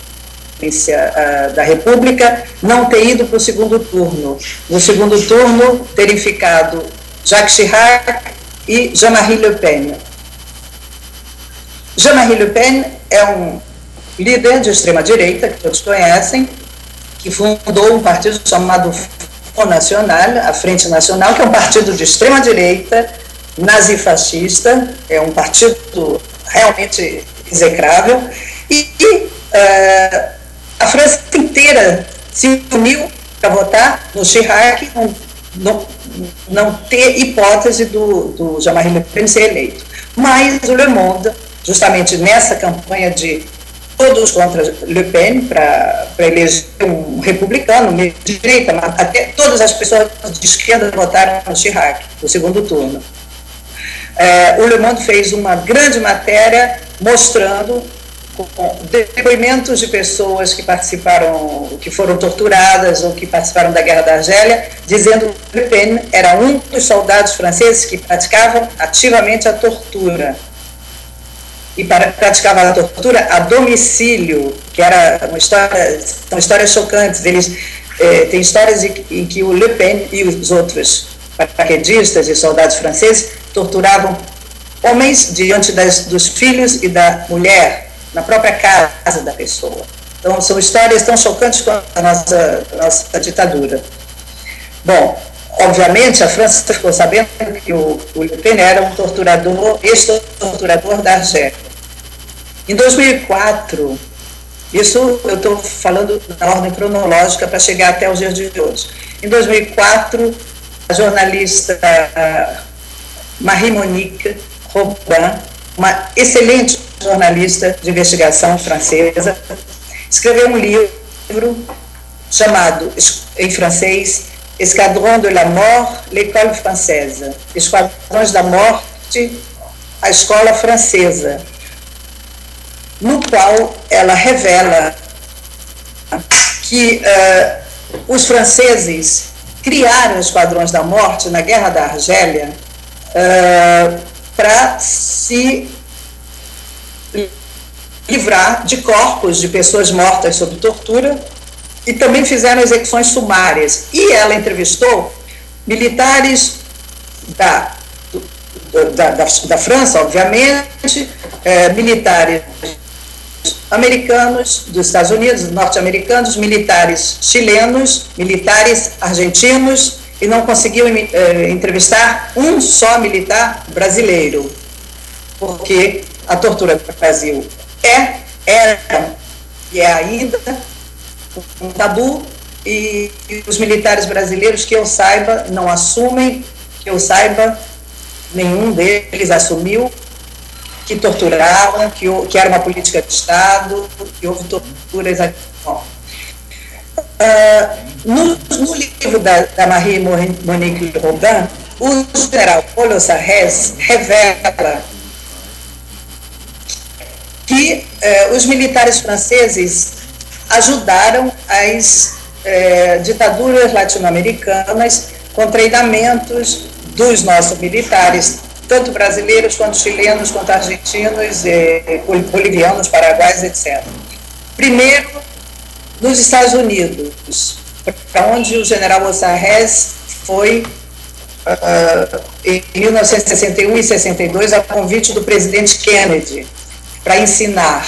D: da República, não ter ido para o segundo turno. No segundo turno, terem ficado Jacques Chirac e Jean-Marie Le Pen. Jean-Marie Le Pen é um líder de extrema-direita, que todos conhecem, que fundou um partido chamado Front National, a Frente Nacional, que é um partido de extrema-direita, nazifascista, é um partido realmente execrável, a França inteira se uniu para votar no Chirac, não ter hipótese do Jean-Marie Le Pen ser eleito. Mas o Le Monde, justamente nessa campanha de todos contra Le Pen, para eleger um republicano, meio de direita, mas até todas as pessoas de esquerda votaram no Chirac, no segundo turno. O Le Monde fez uma grande matéria mostrando depoimentos de pessoas que participaram, que foram torturadas ou que participaram da Guerra da Argélia, dizendo que Le Pen era um dos soldados franceses que praticavam ativamente a tortura. E praticava a tortura a domicílio, que era são histórias chocantes. Tem histórias em que o Le Pen e os outros paraquedistas e soldados franceses torturavam homens diante dos filhos e da mulher, na própria casa da pessoa. Então, são histórias tão chocantes quanto a nossa ditadura. Bom, obviamente, a França ficou sabendo que o Le Pen era um ex-torturador da Argélia. Em 2004, isso eu estou falando na ordem cronológica para chegar até os dias de hoje. Em 2004, a jornalista Marie-Monique Robin, uma excelente jornalista de investigação francesa, escreveu um livro chamado, em francês, Esquadrão de la Mort, l'École Française, Esquadrões da Morte, a Escola Francesa, no qual ela revela que os franceses criaram esquadrões da morte na Guerra da Argélia para se livrar de corpos de pessoas mortas sob tortura, e também fizeram execuções sumárias. E ela entrevistou militares da França, obviamente, militares americanos, dos Estados Unidos, norte-americanos, militares chilenos, militares argentinos, e não conseguiu entrevistar um só militar brasileiro, porque a tortura no Brasil era e é ainda um tabu, e os militares brasileiros, que eu saiba, não assumem, que eu saiba, nenhum deles assumiu que torturavam, que era uma política de Estado, que houve torturas aqui. No livro da Marie-Monique Robin, o general Paul Sarrez revela que os militares franceses ajudaram as ditaduras latino-americanas com treinamentos dos nossos militares, tanto brasileiros quanto chilenos, quanto argentinos, bolivianos, paraguaios, etc. Primeiro, nos Estados Unidos, para onde o general Sarrez foi em 1961 e 62, a convite do presidente Kennedy, para ensinar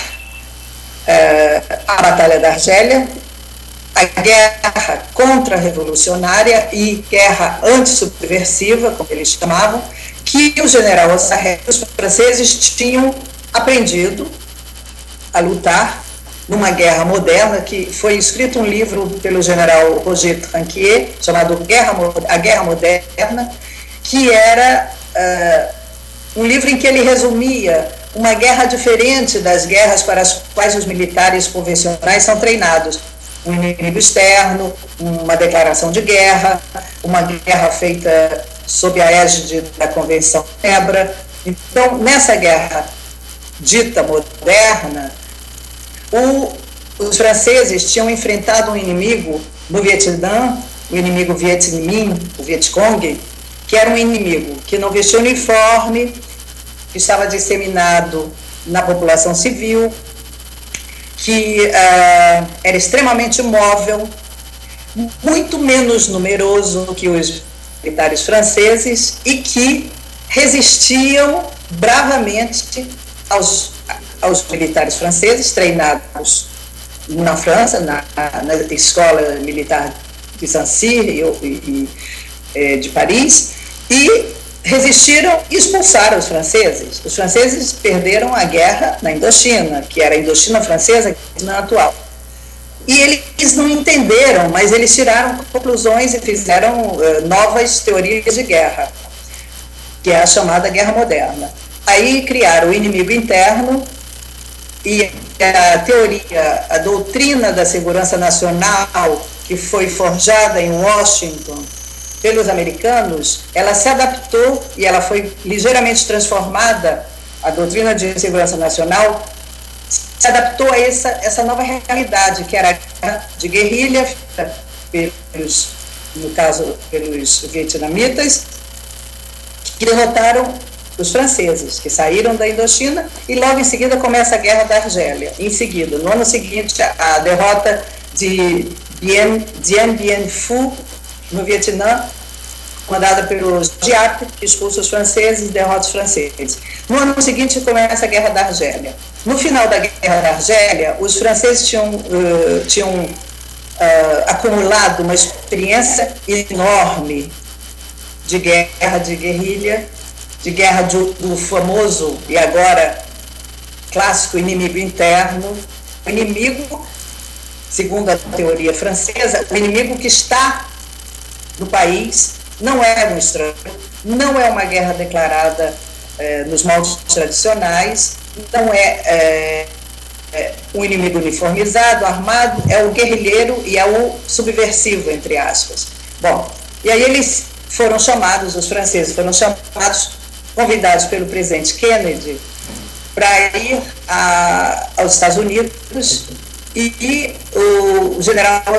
D: a Batalha da Argélia, a guerra contra-revolucionária e guerra antissubversiva, como eles chamavam, que o general Sarrez, os franceses tinham aprendido a lutar numa guerra moderna, que foi escrito um livro pelo general Roger Tranquier, chamado A Guerra Moderna, que era um livro em que ele resumia uma guerra diferente das guerras para as quais os militares convencionais são treinados. Um inimigo externo, uma declaração de guerra, uma guerra feita sob a égide da Convenção de Genebra. Então, nessa guerra dita moderna, os franceses tinham enfrentado um inimigo no Vietnã, o inimigo Viet Minh, o Vietcong, que era um inimigo que não vestia uniforme, que estava disseminado na população civil, que era extremamente móvel, muito menos numeroso que os militares franceses, e que resistiam bravamente aos militares franceses, treinados na França, na escola militar de Saint-Cyr e de Paris, e resistiram e expulsaram os franceses. Os franceses perderam a guerra na Indochina, que era a Indochina francesa, a Indochina atual. E eles não entenderam, mas eles tiraram conclusões e fizeram novas teorias de guerra, que é a chamada guerra moderna. Aí criaram o inimigo interno, e a doutrina da segurança nacional, que foi forjada em Washington pelos americanos, ela se adaptou e ela foi ligeiramente transformada. A doutrina de segurança nacional se adaptou a essa nova realidade, que era a guerra de guerrilha, no caso, pelos vietnamitas, que derrotaram os franceses, que saíram da Indochina, e logo em seguida começa a Guerra da Argélia. Em seguida, no ano seguinte, a derrota de Dien Bien Phu, no Vietnã, mandada pelos Giap, que expulsa os franceses e derrota os franceses. No ano seguinte começa a Guerra da Argélia. No final da Guerra da Argélia, os franceses tinham acumulado uma experiência enorme de guerra de guerrilha, de guerra do famoso e agora clássico inimigo interno. O inimigo, segundo a teoria francesa, o inimigo que está no país, não é um estranho, não é uma guerra declarada nos moldes tradicionais, não é um inimigo uniformizado, armado, é o guerrilheiro e é o subversivo, entre aspas. Bom, e aí eles foram chamados, os franceses foram chamados, convidados pelo presidente Kennedy para ir aos Estados Unidos, e o general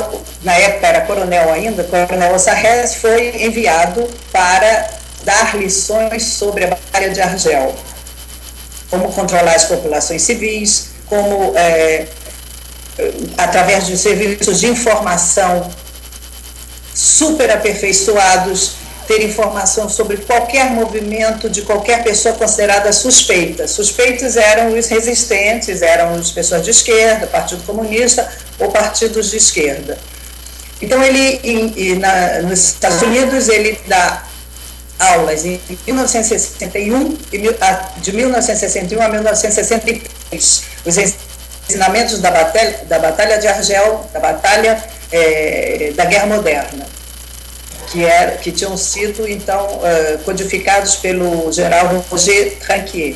D: na época era coronel ainda, coronel Ossarrez, foi enviado para dar lições sobre a Batalha de Argel, como controlar as populações civis, como, através de serviços de informação super aperfeiçoados, ter informação sobre qualquer movimento de qualquer pessoa considerada suspeita. Suspeitos eram os resistentes, eram as pessoas de esquerda, Partido Comunista ou partidos de esquerda. Então, ele, nos Estados Unidos, ele dá aulas em 1961, de 1961 a 1963, os ensinamentos da Batalha de Argel, da Batalha da Guerra Moderna, que tinham sido, então, codificados pelo general Roger Tranquier.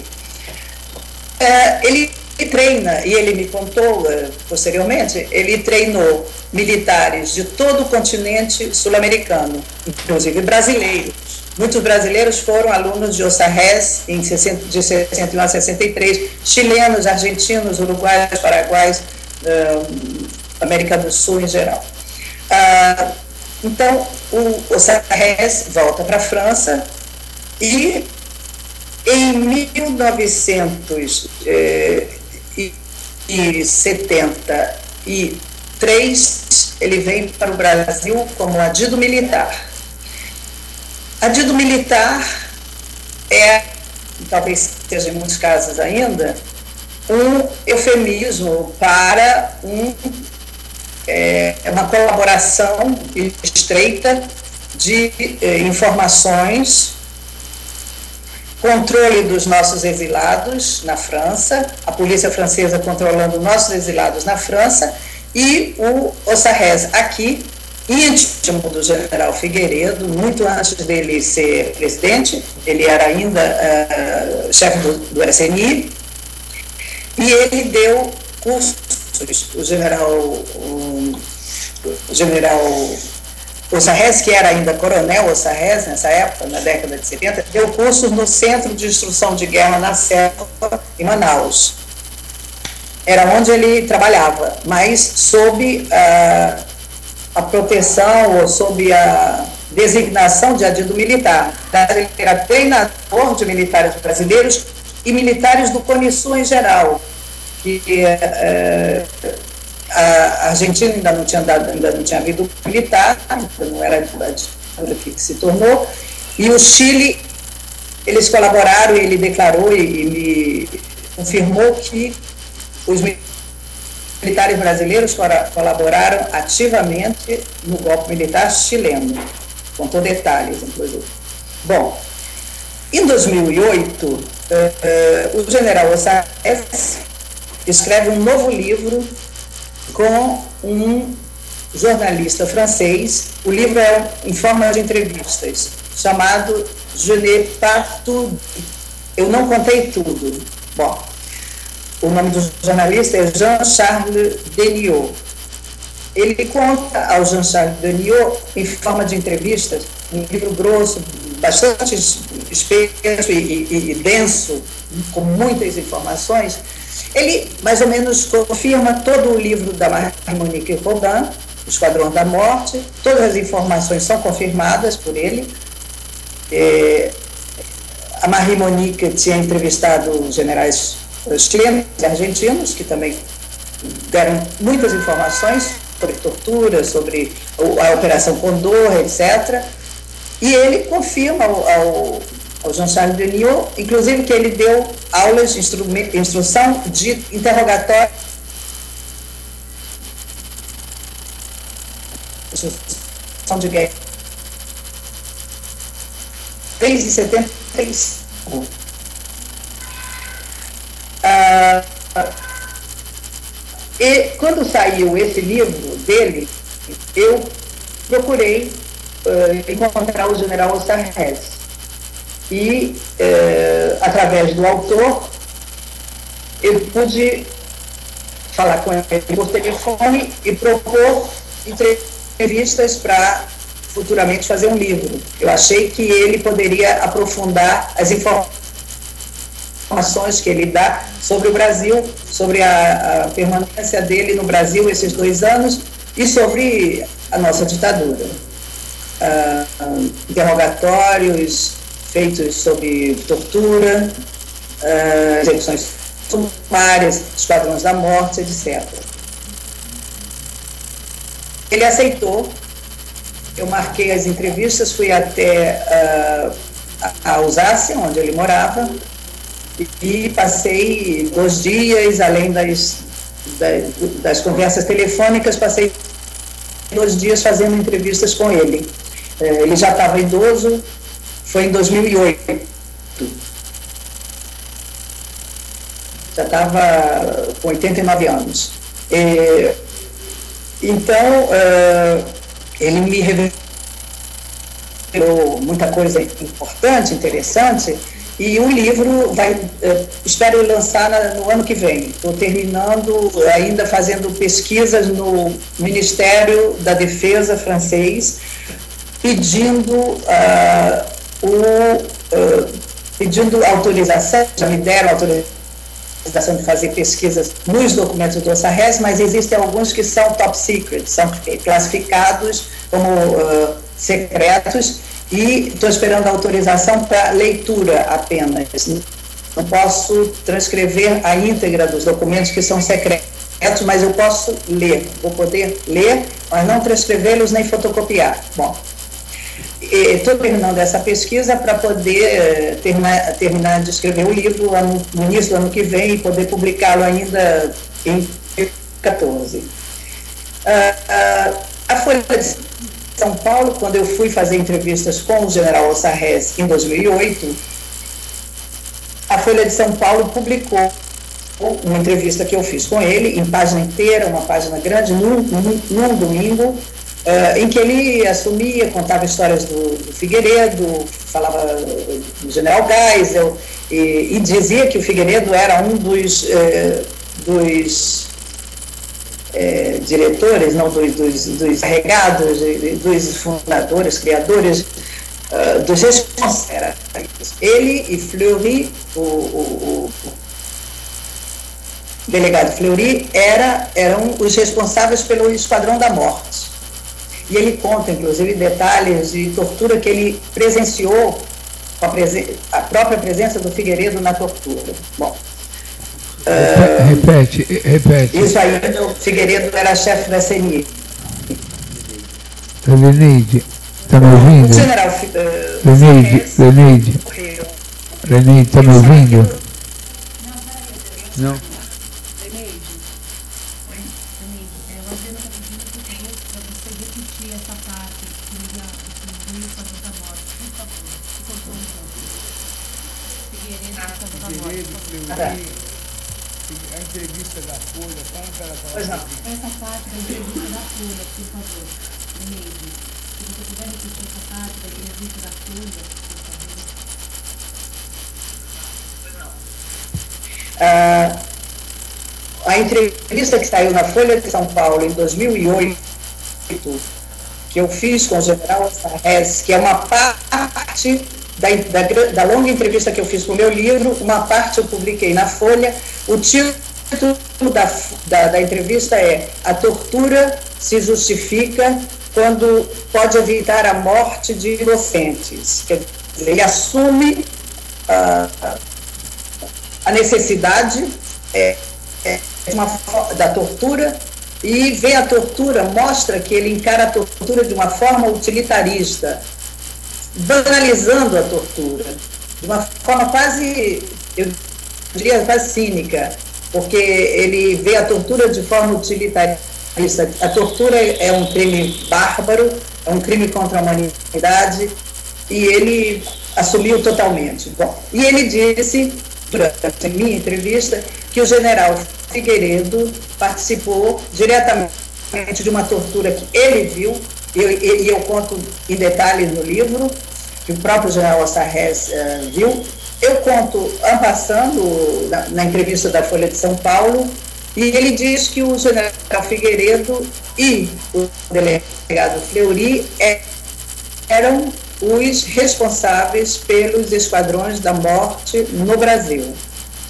D: Ele treina, e ele me contou posteriormente, ele treinou militares de todo o continente sul-americano, inclusive brasileiros. Muitos brasileiros foram alunos de Ossarrez de 61 a 63, chilenos, argentinos, uruguaios, paraguaios, América do Sul em geral. Então, o Ossarrez volta para a França e, em 1973, ele vem para o Brasil como adido militar. Adido militar é, talvez seja em muitos casos ainda, um eufemismo para uma colaboração estreita de informações, controle dos nossos exilados na França, a polícia francesa controlando nossos exilados na França, e o Ossarrez aqui, íntimo do general Figueiredo, muito antes dele ser presidente, ele era ainda chefe do SNI, e ele deu cursos, o general Ossarrez, que era ainda coronel Ossarrez nessa época, na década de 70, deu cursos no Centro de Instrução de Guerra na Selva, em Manaus. Era onde ele trabalhava, mas sob a proteção ou sob a designação de adido militar. Ele era treinador de militares brasileiros e militares do Cone Sul em geral, que a Argentina ainda não tinha havido militar, não era a ditadura que se tornou, e o Chile, eles colaboraram, e ele declarou e me confirmou que os militares brasileiros colaboraram ativamente no golpe militar chileno, contou detalhes, inclusive. Bom, em 2008, o general Ossarrez escreve um novo livro com um jornalista francês. O livro é em forma de entrevistas, chamado Je n'ai pas tout dit. Eu não contei tudo. Bom, o nome do jornalista é Jean-Charles Deniot. Ele conta ao Jean-Charles Deniot, em forma de entrevistas, um livro grosso, bastante espesso e denso, com muitas informações. Ele, mais ou menos, confirma todo o livro da Marie-Monique Robin, O Esquadrão da Morte. Todas as informações são confirmadas por ele. A Marie-Monique tinha entrevistado generais chilenos e argentinos, que também deram muitas informações sobre tortura, sobre a Operação Condor, etc. E ele confirma ao Jean-Charles Deniot, inclusive, que ele deu aulas de instrução de interrogatório de guerra desde 75. E quando saiu esse livro dele, eu procurei encontrar o general Ossarrez. E, através do autor, eu pude falar com ele por telefone e propor entrevistas para futuramente fazer um livro. Eu achei que ele poderia aprofundar as informações que ele dá sobre o Brasil, sobre a permanência dele no Brasil esses 2 anos e sobre a nossa ditadura. Interrogatórios feitos sob tortura, execuções sumárias, esquadrões da morte, etc. Ele aceitou, eu marquei as entrevistas, fui até a Alsácia, onde ele morava, e passei 2 dias, além das conversas telefônicas, passei 2 dias fazendo entrevistas com ele. Ele já estava idoso, foi em 2008. Já estava com 89 anos. Então, ele me revelou muita coisa importante, interessante, e o livro espero lançar no ano que vem. Estou terminando, ainda fazendo pesquisas no Ministério da Defesa francês, pedindo autorização, já me deram autorização de fazer pesquisas nos documentos do Ossarrez, mas existem alguns que são top secret, são classificados como secretos, e estou esperando a autorização para leitura apenas. Não posso transcrever a íntegra dos documentos que são secretos, mas eu posso ler, vou poder ler, mas não transcrevê-los nem fotocopiar. Bom, estou terminando essa pesquisa para poder terminar de escrever o livro no início do ano que vem e poder publicá-lo ainda em 2014. A Folha de São Paulo, quando eu fui fazer entrevistas com o general Ossarrez em 2008, a Folha de São Paulo publicou uma entrevista que eu fiz com ele, em página inteira, uma página grande, num domingo, em que ele assumia, contava histórias do Figueiredo, falava do general Geisel, e dizia que o Figueiredo era um dos diretores, não dos regados, dos fundadores, criadores, dos responsáveis. Ele e Fleury, o delegado Fleury, eram os responsáveis pelo Esquadrão da Morte. E ele conta, inclusive, detalhes de tortura que ele presenciou, com a própria presença do Figueiredo na tortura. Bom,
B: repete.
D: Isso aí, o Figueiredo era chefe da CNI.
B: Leneide, está me ouvindo?
D: O general
B: Leneide, está me ouvindo? Não. A entrevista da Folha, fala para ela falar.
D: Pois não.
E: Essa parte da entrevista da Folha, por favor, Leneide. Se você puder repetir essa parte da entrevista da Folha, por favor.
D: A entrevista que saiu na Folha de São Paulo em 2008, que eu fiz com o general Ossarrez, que é uma parte da longa entrevista que eu fiz com o meu livro, uma parte eu publiquei na Folha. O título da entrevista é "A tortura se justifica quando pode evitar a morte de inocentes". Quer dizer, ele assume a necessidade da tortura e vê a tortura, mostra que ele encara a tortura de uma forma utilitarista, banalizando a tortura, de uma forma quase, eu diria, quase cínica, porque ele vê a tortura de forma utilitarista. A tortura é um crime bárbaro, é um crime contra a humanidade, e ele assumiu totalmente. Bom, e ele disse, durante a minha entrevista, que o general Figueiredo participou diretamente de uma tortura que ele viu, e eu conto em detalhes no livro, que o próprio general Ossarrez viu. Eu conto, en passando, na entrevista da Folha de São Paulo, e ele diz que o general Figueiredo e o delegado Fleury eram os responsáveis pelos esquadrões da morte no Brasil.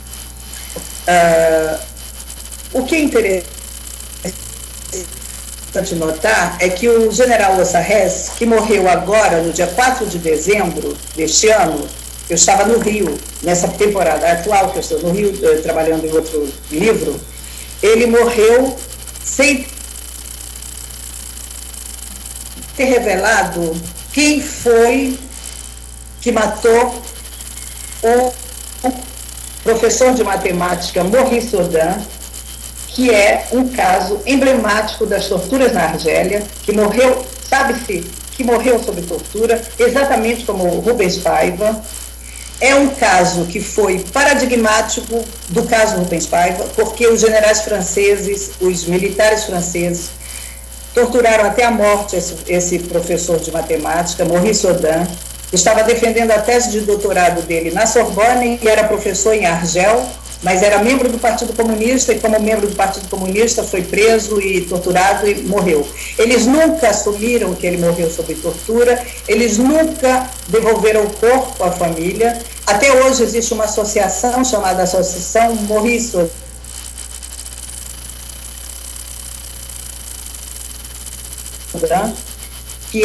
D: O que é interessante importante notar é que o general Ossarrez, que morreu agora, no dia 4 de dezembro deste ano, eu estava no Rio, nessa temporada atual que eu estou no Rio, trabalhando em outro livro, ele morreu sem ter revelado quem foi que matou o professor de matemática Maurice Audin, que é um caso emblemático das torturas na Argélia, que morreu, sabe-se, que morreu sob tortura, exatamente como o Rubens Paiva. É um caso que foi paradigmático do caso Rubens Paiva, porque os generais franceses, os militares franceses, torturaram até a morte esse professor de matemática, Maurice Audin, estava defendendo a tese de doutorado dele na Sorbonne e era professor em Argel, mas era membro do Partido Comunista e, como membro do Partido Comunista, foi preso e torturado e morreu. Eles nunca assumiram que ele morreu sob tortura, eles nunca devolveram o corpo à família. Até hoje existe uma associação chamada Associação Maurice Audin, que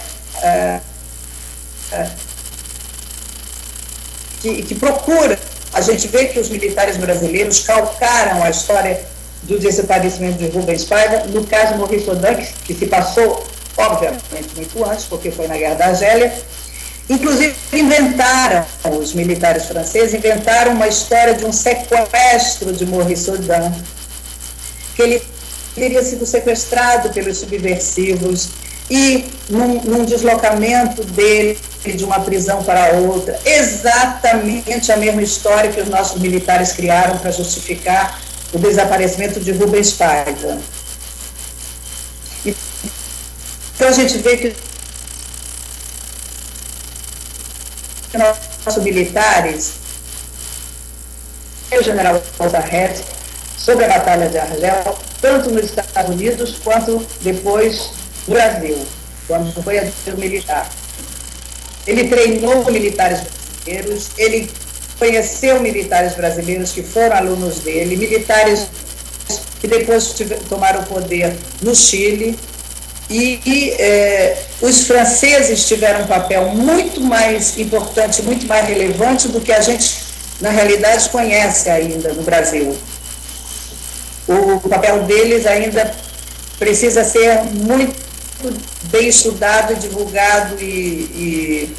D: que procura. A gente vê que os militares brasileiros calcaram a história do desaparecimento de Rubens Paiva, no caso Maurice Audin, que se passou, obviamente, muito antes, porque foi na Guerra da Argélia. Inclusive, os militares franceses inventaram uma história de um sequestro de Maurice Audin, que ele teria sido sequestrado pelos subversivos e num deslocamento dele de uma prisão para outra, exatamente a mesma história que os nossos militares criaram para justificar o desaparecimento de Rubens Paiva. Então a gente vê que nossos militares, o general Ossarrez, sobre a Batalha de Argel, tanto nos Estados Unidos quanto depois no Brasil, quando foi a militar. Ele treinou militares brasileiros, ele conheceu militares brasileiros que foram alunos dele, militares que depois tomaram o poder no Chile, e os franceses tiveram um papel muito mais importante, muito mais relevante do que a gente, na realidade, conhece ainda no Brasil. O papel deles ainda precisa ser muito bem estudado, divulgado e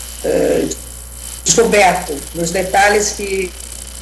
D: descoberto nos detalhes que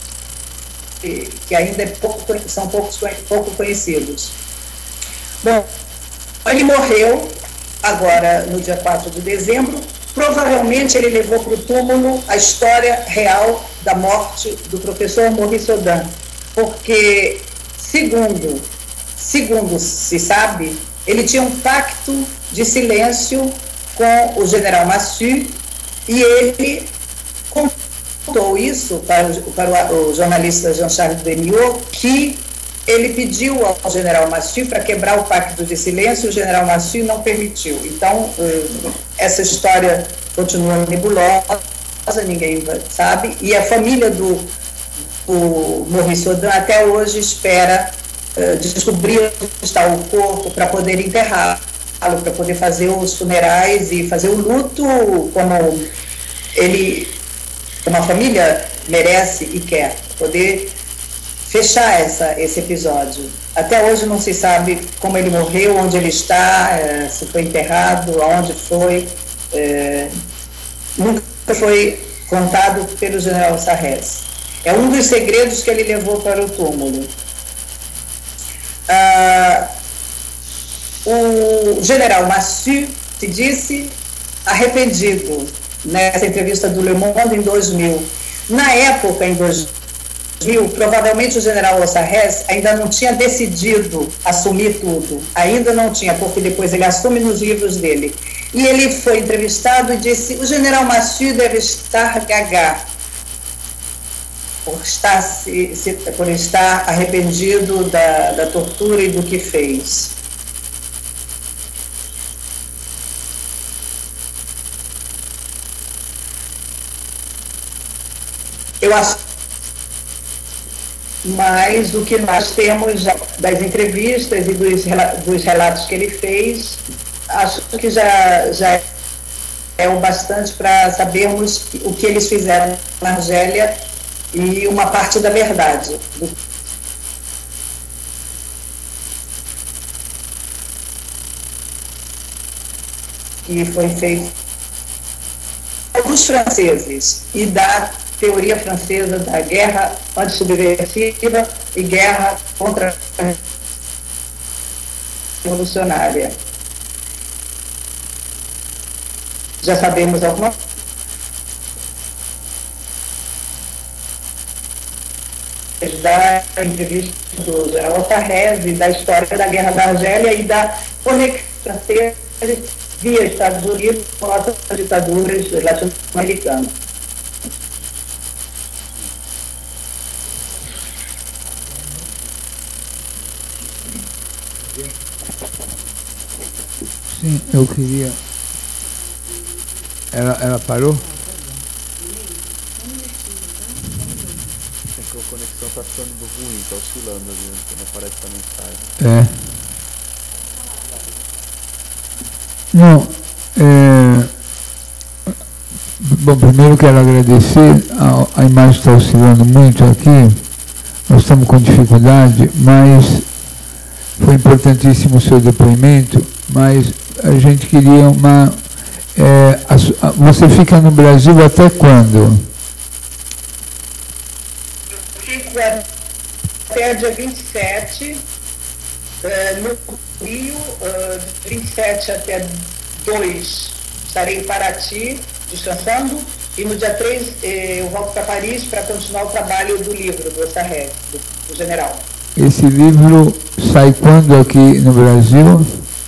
D: ainda são pouco conhecidos. Bom, ele morreu agora no dia 4 de dezembro. Provavelmente ele levou para o túmulo a história real da morte do professor Maurice Audin, porque, segundo se sabe, ele tinha um pacto de silêncio com o general Massu, e ele contou isso para o jornalista Jean-Charles Beniot, que ele pediu ao general Massu para quebrar o pacto de silêncio e o general Massu não permitiu. Então, essa história continua nebulosa, ninguém sabe, e a família do Maurice Audin até hoje espera descobrir onde está o corpo para poder enterrá-lo, para poder fazer os funerais e fazer o luto como a família merece e quer, poder fechar esse episódio. Até hoje não se sabe como ele morreu, onde ele está, se foi enterrado, aonde foi. Nunca foi contado pelo general Ossarrez. É um dos segredos que ele levou para o túmulo. O general Massu se disse arrependido nessa entrevista do Le Monde em 2000. Na época, em 2000, provavelmente o general Ossarrez ainda não tinha decidido assumir tudo, ainda não tinha, porque depois ele assume nos livros dele. E ele foi entrevistado e disse: o general Massu deve estar gaga, por estar arrependido da tortura e do que fez. Eu acho mas o que nós temos das entrevistas e dos relatos que ele fez, acho que já é o bastante para sabermos o que eles fizeram na Argélia e uma parte da verdade. Que foi feito dos franceses e da teoria francesa da guerra antissubversiva e guerra contra a revolucionária. Já sabemos alguma da entrevista do general Sarrez e da história da guerra da Argélia e da conexão francesa via Estados Unidos com as ditaduras latino-americanas.
B: Sim, eu queria... Ela parou?
C: É que a conexão está ficando ruim, está oscilando ali, quando aparece a mensagem.
B: Bom, primeiro quero agradecer, a imagem está oscilando muito aqui, nós estamos com dificuldade, mas foi importantíssimo o seu depoimento, mas a gente queria uma... você fica no Brasil até quando?
D: Eu fico até dia 27, no Rio, de 27 até 2 estarei em Paraty, descansando, e no dia 3 eu volto para Paris para continuar o trabalho do livro, do Sarrez, do general.
B: Esse livro sai quando aqui no Brasil?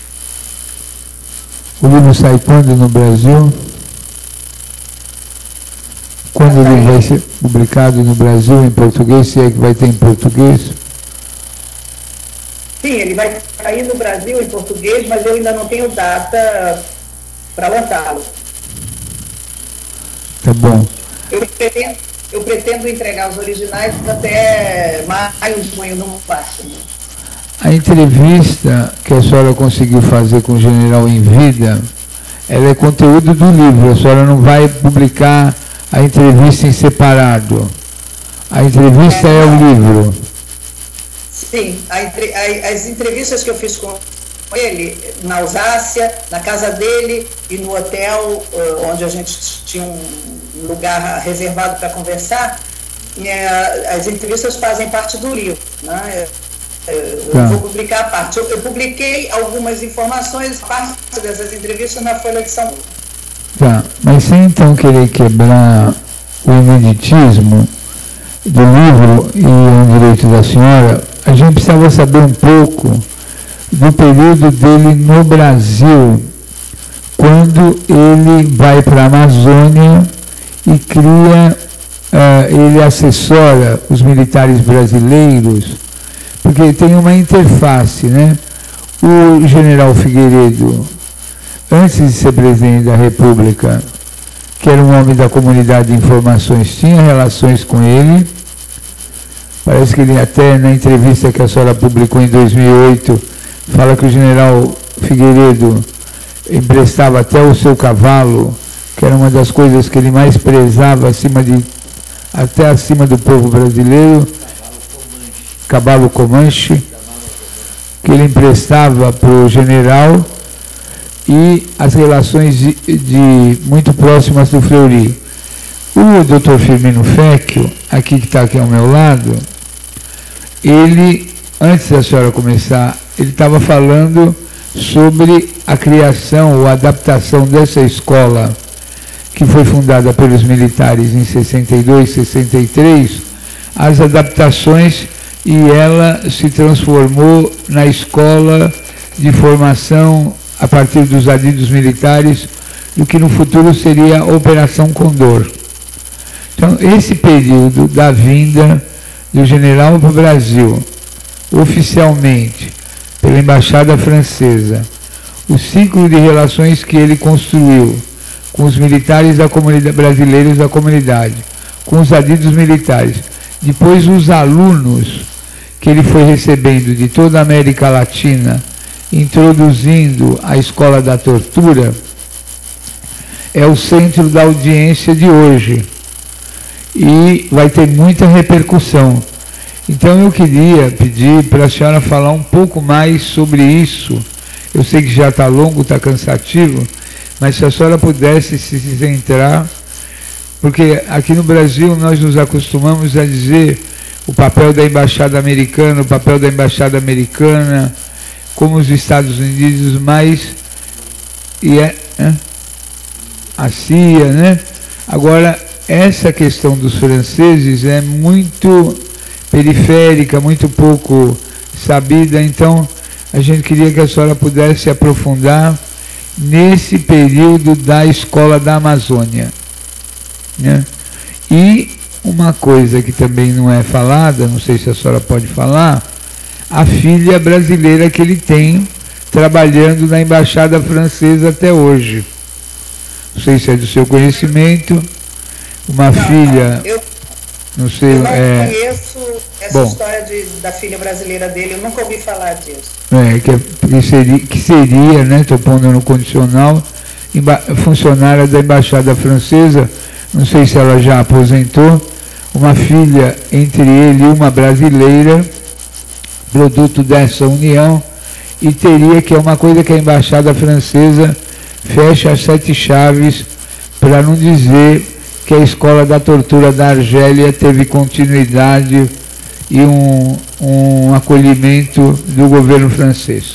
B: O livro sai quando no Brasil? Quando ele vai ser publicado no Brasil em português, se é que vai ter em português?
D: Sim, ele vai sair no Brasil em português, mas eu ainda não tenho data para lançá-lo.
B: Tá bom.
D: Eu pretendo entregar os originais até maio, junho, no máximo.
B: A entrevista que a senhora conseguiu fazer com o general em vida, ela é conteúdo do livro, a senhora não vai publicar a entrevista em separado. A entrevista é o livro.
D: Sim, as entrevistas que eu fiz com ele, na Alsácia, na casa dele e no hotel onde a gente tinha um lugar reservado para conversar, as entrevistas fazem parte do livro, né? Eu vou publicar a parte. Eu publiquei algumas informações, parte dessas entrevistas na Folha de São Paulo.
B: Tá, mas sem então querer quebrar o ineditismo do livro e o direito da senhora, a gente precisava saber um pouco do período dele no Brasil, quando ele vai para a Amazônia e cria, ele assessora os militares brasileiros, porque tem uma interface, né? O general Figueiredo, antes de ser presidente da República, que era um homem da comunidade de informações, tinha relações com ele. Parece que ele até na entrevista que a senhora publicou em 2008, fala que o general Figueiredo emprestava até o seu cavalo, que era uma das coisas que ele mais prezava até acima do povo brasileiro, cavalo Comanche, que ele emprestava para o general, e as relações muito próximas do Fleury. O Dr. Firmino Fecchio, aqui que está aqui ao meu lado, ele, antes da senhora começar, ele estava falando sobre a criação ou adaptação dessa escola, que foi fundada pelos militares em 62, 63, as adaptações, e ela se transformou na escola de formação a partir dos adidos militares, do que no futuro seria a Operação Condor. Então, esse período da vinda do general para o Brasil, oficialmente, pela Embaixada Francesa, o ciclo de relações que ele construiu com os militares da comunidade, brasileiros da comunidade, com os adidos militares, Depois os alunos que ele foi recebendo de toda a América Latina, introduzindo a escola da tortura, é o centro da audiência de hoje. E vai ter muita repercussão. Então eu queria pedir para a senhora falar um pouco mais sobre isso. Eu sei que já está longo, está cansativo, mas se a senhora pudesse se centrar, porque aqui no Brasil nós nos acostumamos a dizer o papel da embaixada americana, como os Estados Unidos, mais a CIA, né? Agora, essa questão dos franceses é muito periférica, muito pouco sabida, então a gente queria que a senhora pudesse aprofundar nesse período da escola da Amazônia, né? E uma coisa que também não é falada, não sei se a senhora pode falar, a filha brasileira que ele tem trabalhando na embaixada francesa até hoje. Não sei se é do seu conhecimento, uma filha... Não sei,
D: eu não conheço essa história da filha brasileira dele, eu nunca ouvi falar disso.
B: Que seria, né, estou pondo no condicional, funcionária da embaixada francesa, não sei se ela já aposentou, uma filha entre ele e uma brasileira, produto dessa união, e teria, que é uma coisa que a embaixada francesa fecha as 7 chaves, para não dizer que a escola da tortura da Argélia teve continuidade e um acolhimento do governo francês.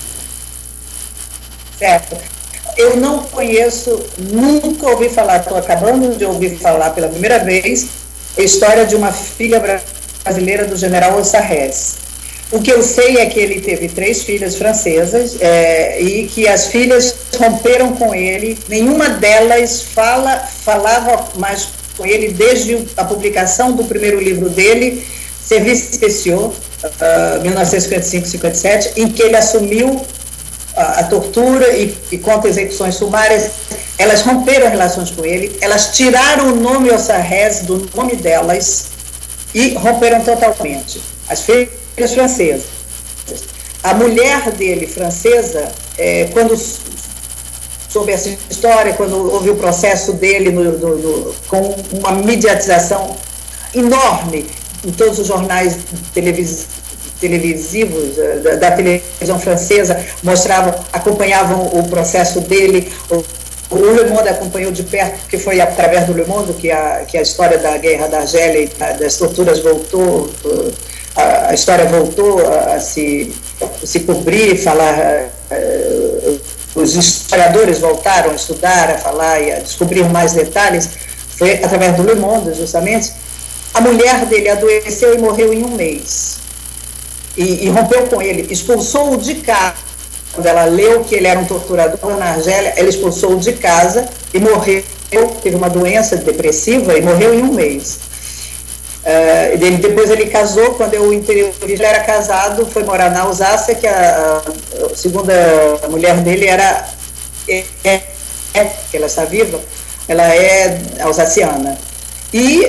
D: Certo. Eu não conheço, nunca ouvi falar, estou acabando de ouvir falar pela primeira vez, a história de uma filha brasileira do general Ossarrez. O que eu sei é que ele teve 3 filhas francesas e que as filhas romperam com ele. Nenhuma delas falava mais com ele desde a publicação do primeiro livro dele, Serviço Especial, 1955-57, em que ele assumiu a tortura e contra execuções sumárias. Elas romperam relações com ele, elas tiraram o nome Ossarrez do nome delas e romperam totalmente. As filhas francesas. A mulher dele, francesa, quando soube essa história, quando houve o processo dele com uma mediatização enorme em todos os jornais televisivos da televisão francesa, acompanhavam o processo dele. O Le Monde acompanhou de perto, porque foi através do Le Monde que a história da guerra da Argélia e das torturas voltou. A história voltou a se cobrir, falar, os historiadores voltaram a estudar, a falar e a descobrir mais detalhes, foi através do Le Monde, justamente. A mulher dele adoeceu e morreu em 1 mês, e rompeu com ele, expulsou-o de casa. Quando ela leu que ele era um torturador na Argélia, ela expulsou-o de casa e morreu, teve uma doença depressiva e morreu em 1 mês. Depois ele casou, quando eu ele era casado, foi morar na Alsácia, que a segunda mulher dele era, que ela está viva, ela é alsaciana. E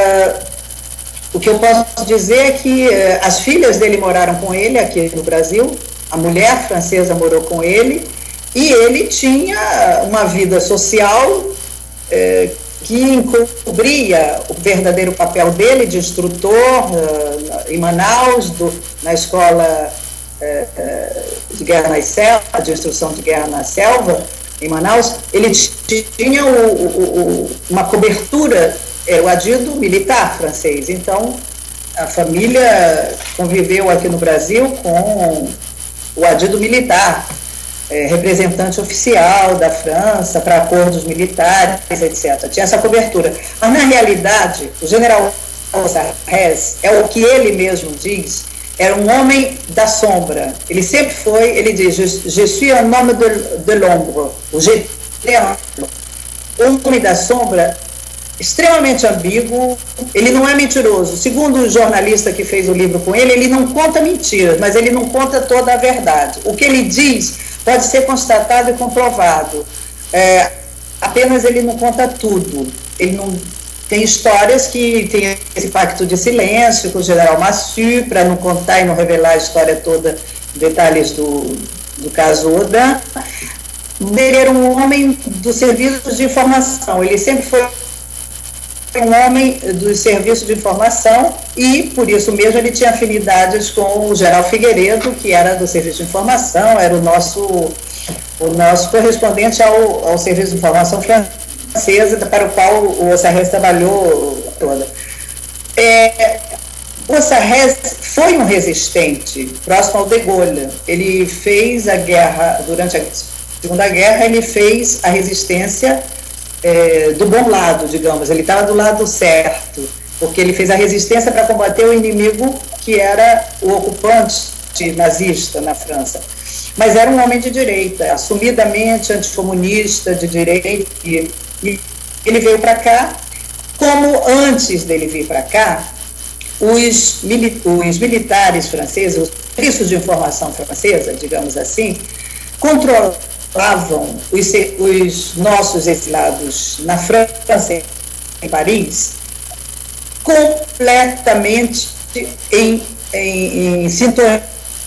D: o que eu posso dizer é que as filhas dele moraram com ele aqui no Brasil, a mulher francesa morou com ele, e ele tinha uma vida social que encobria o verdadeiro papel dele de instrutor em Manaus, na escola de guerra na selva, de instrução de guerra na selva, em Manaus. Ele tinha uma cobertura, era o adido militar francês. Então, a família conviveu aqui no Brasil com o adido militar, representante oficial da França para acordos militares, etc. Tinha essa cobertura. Mas, na realidade, o general Ossarrez, é o que ele mesmo diz, era um homem da sombra. Ele sempre foi, ele diz, je suis un homme de l'ombre, um homem da sombra, extremamente ambíguo. Ele não é mentiroso. Segundo o jornalista que fez o livro com ele não conta mentiras, mas ele não conta toda a verdade. O que ele diz pode ser constatado e comprovado. Apenas ele não conta tudo. Ele tem histórias que tem esse pacto de silêncio com o general Massu, para não contar e não revelar a história toda, detalhes do caso Odan. Ele era um homem dos serviços de informação, ele sempre foi um homem dos serviços de informação e, por isso mesmo, ele tinha afinidades com o general Figueiredo, que era do serviço de informação, era o nosso correspondente ao serviço de informação francesa, para o qual o Ossarrez trabalhou toda. O Ossarrez foi um resistente próximo ao de Gaulle. Ele fez a guerra, durante a Segunda Guerra, ele fez a resistência do bom lado, digamos. Ele estava do lado certo, porque ele fez a resistência para combater o inimigo que era o ocupante nazista na França. Mas era um homem de direita, assumidamente anticomunista, de direita, e ele veio para cá. Como antes dele vir para cá, os militares franceses, os serviços de informação francesa, digamos assim, controlavam os nossos exilados na França, em Paris, completamente em sintonia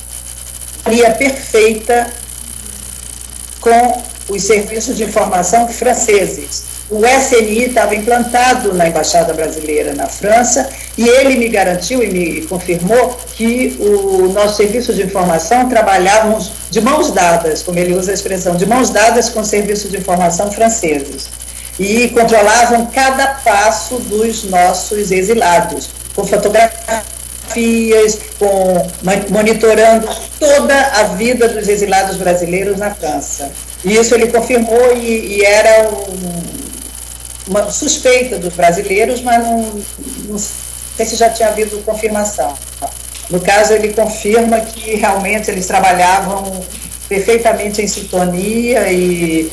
D: perfeita com os serviços de informação franceses. O SNI estava implantado na Embaixada Brasileira na França e ele me garantiu e me confirmou que o nosso serviço de informação trabalhávamos de mãos dadas, como ele usa a expressão, de mãos dadas com os serviços de informação franceses. E controlavam cada passo dos nossos exilados, com fotografias, monitorando toda a vida dos exilados brasileiros na França. E isso ele confirmou e era uma suspeita dos brasileiros, mas não sei se já tinha havido confirmação. No caso, ele confirma que realmente eles trabalhavam perfeitamente em sintonia e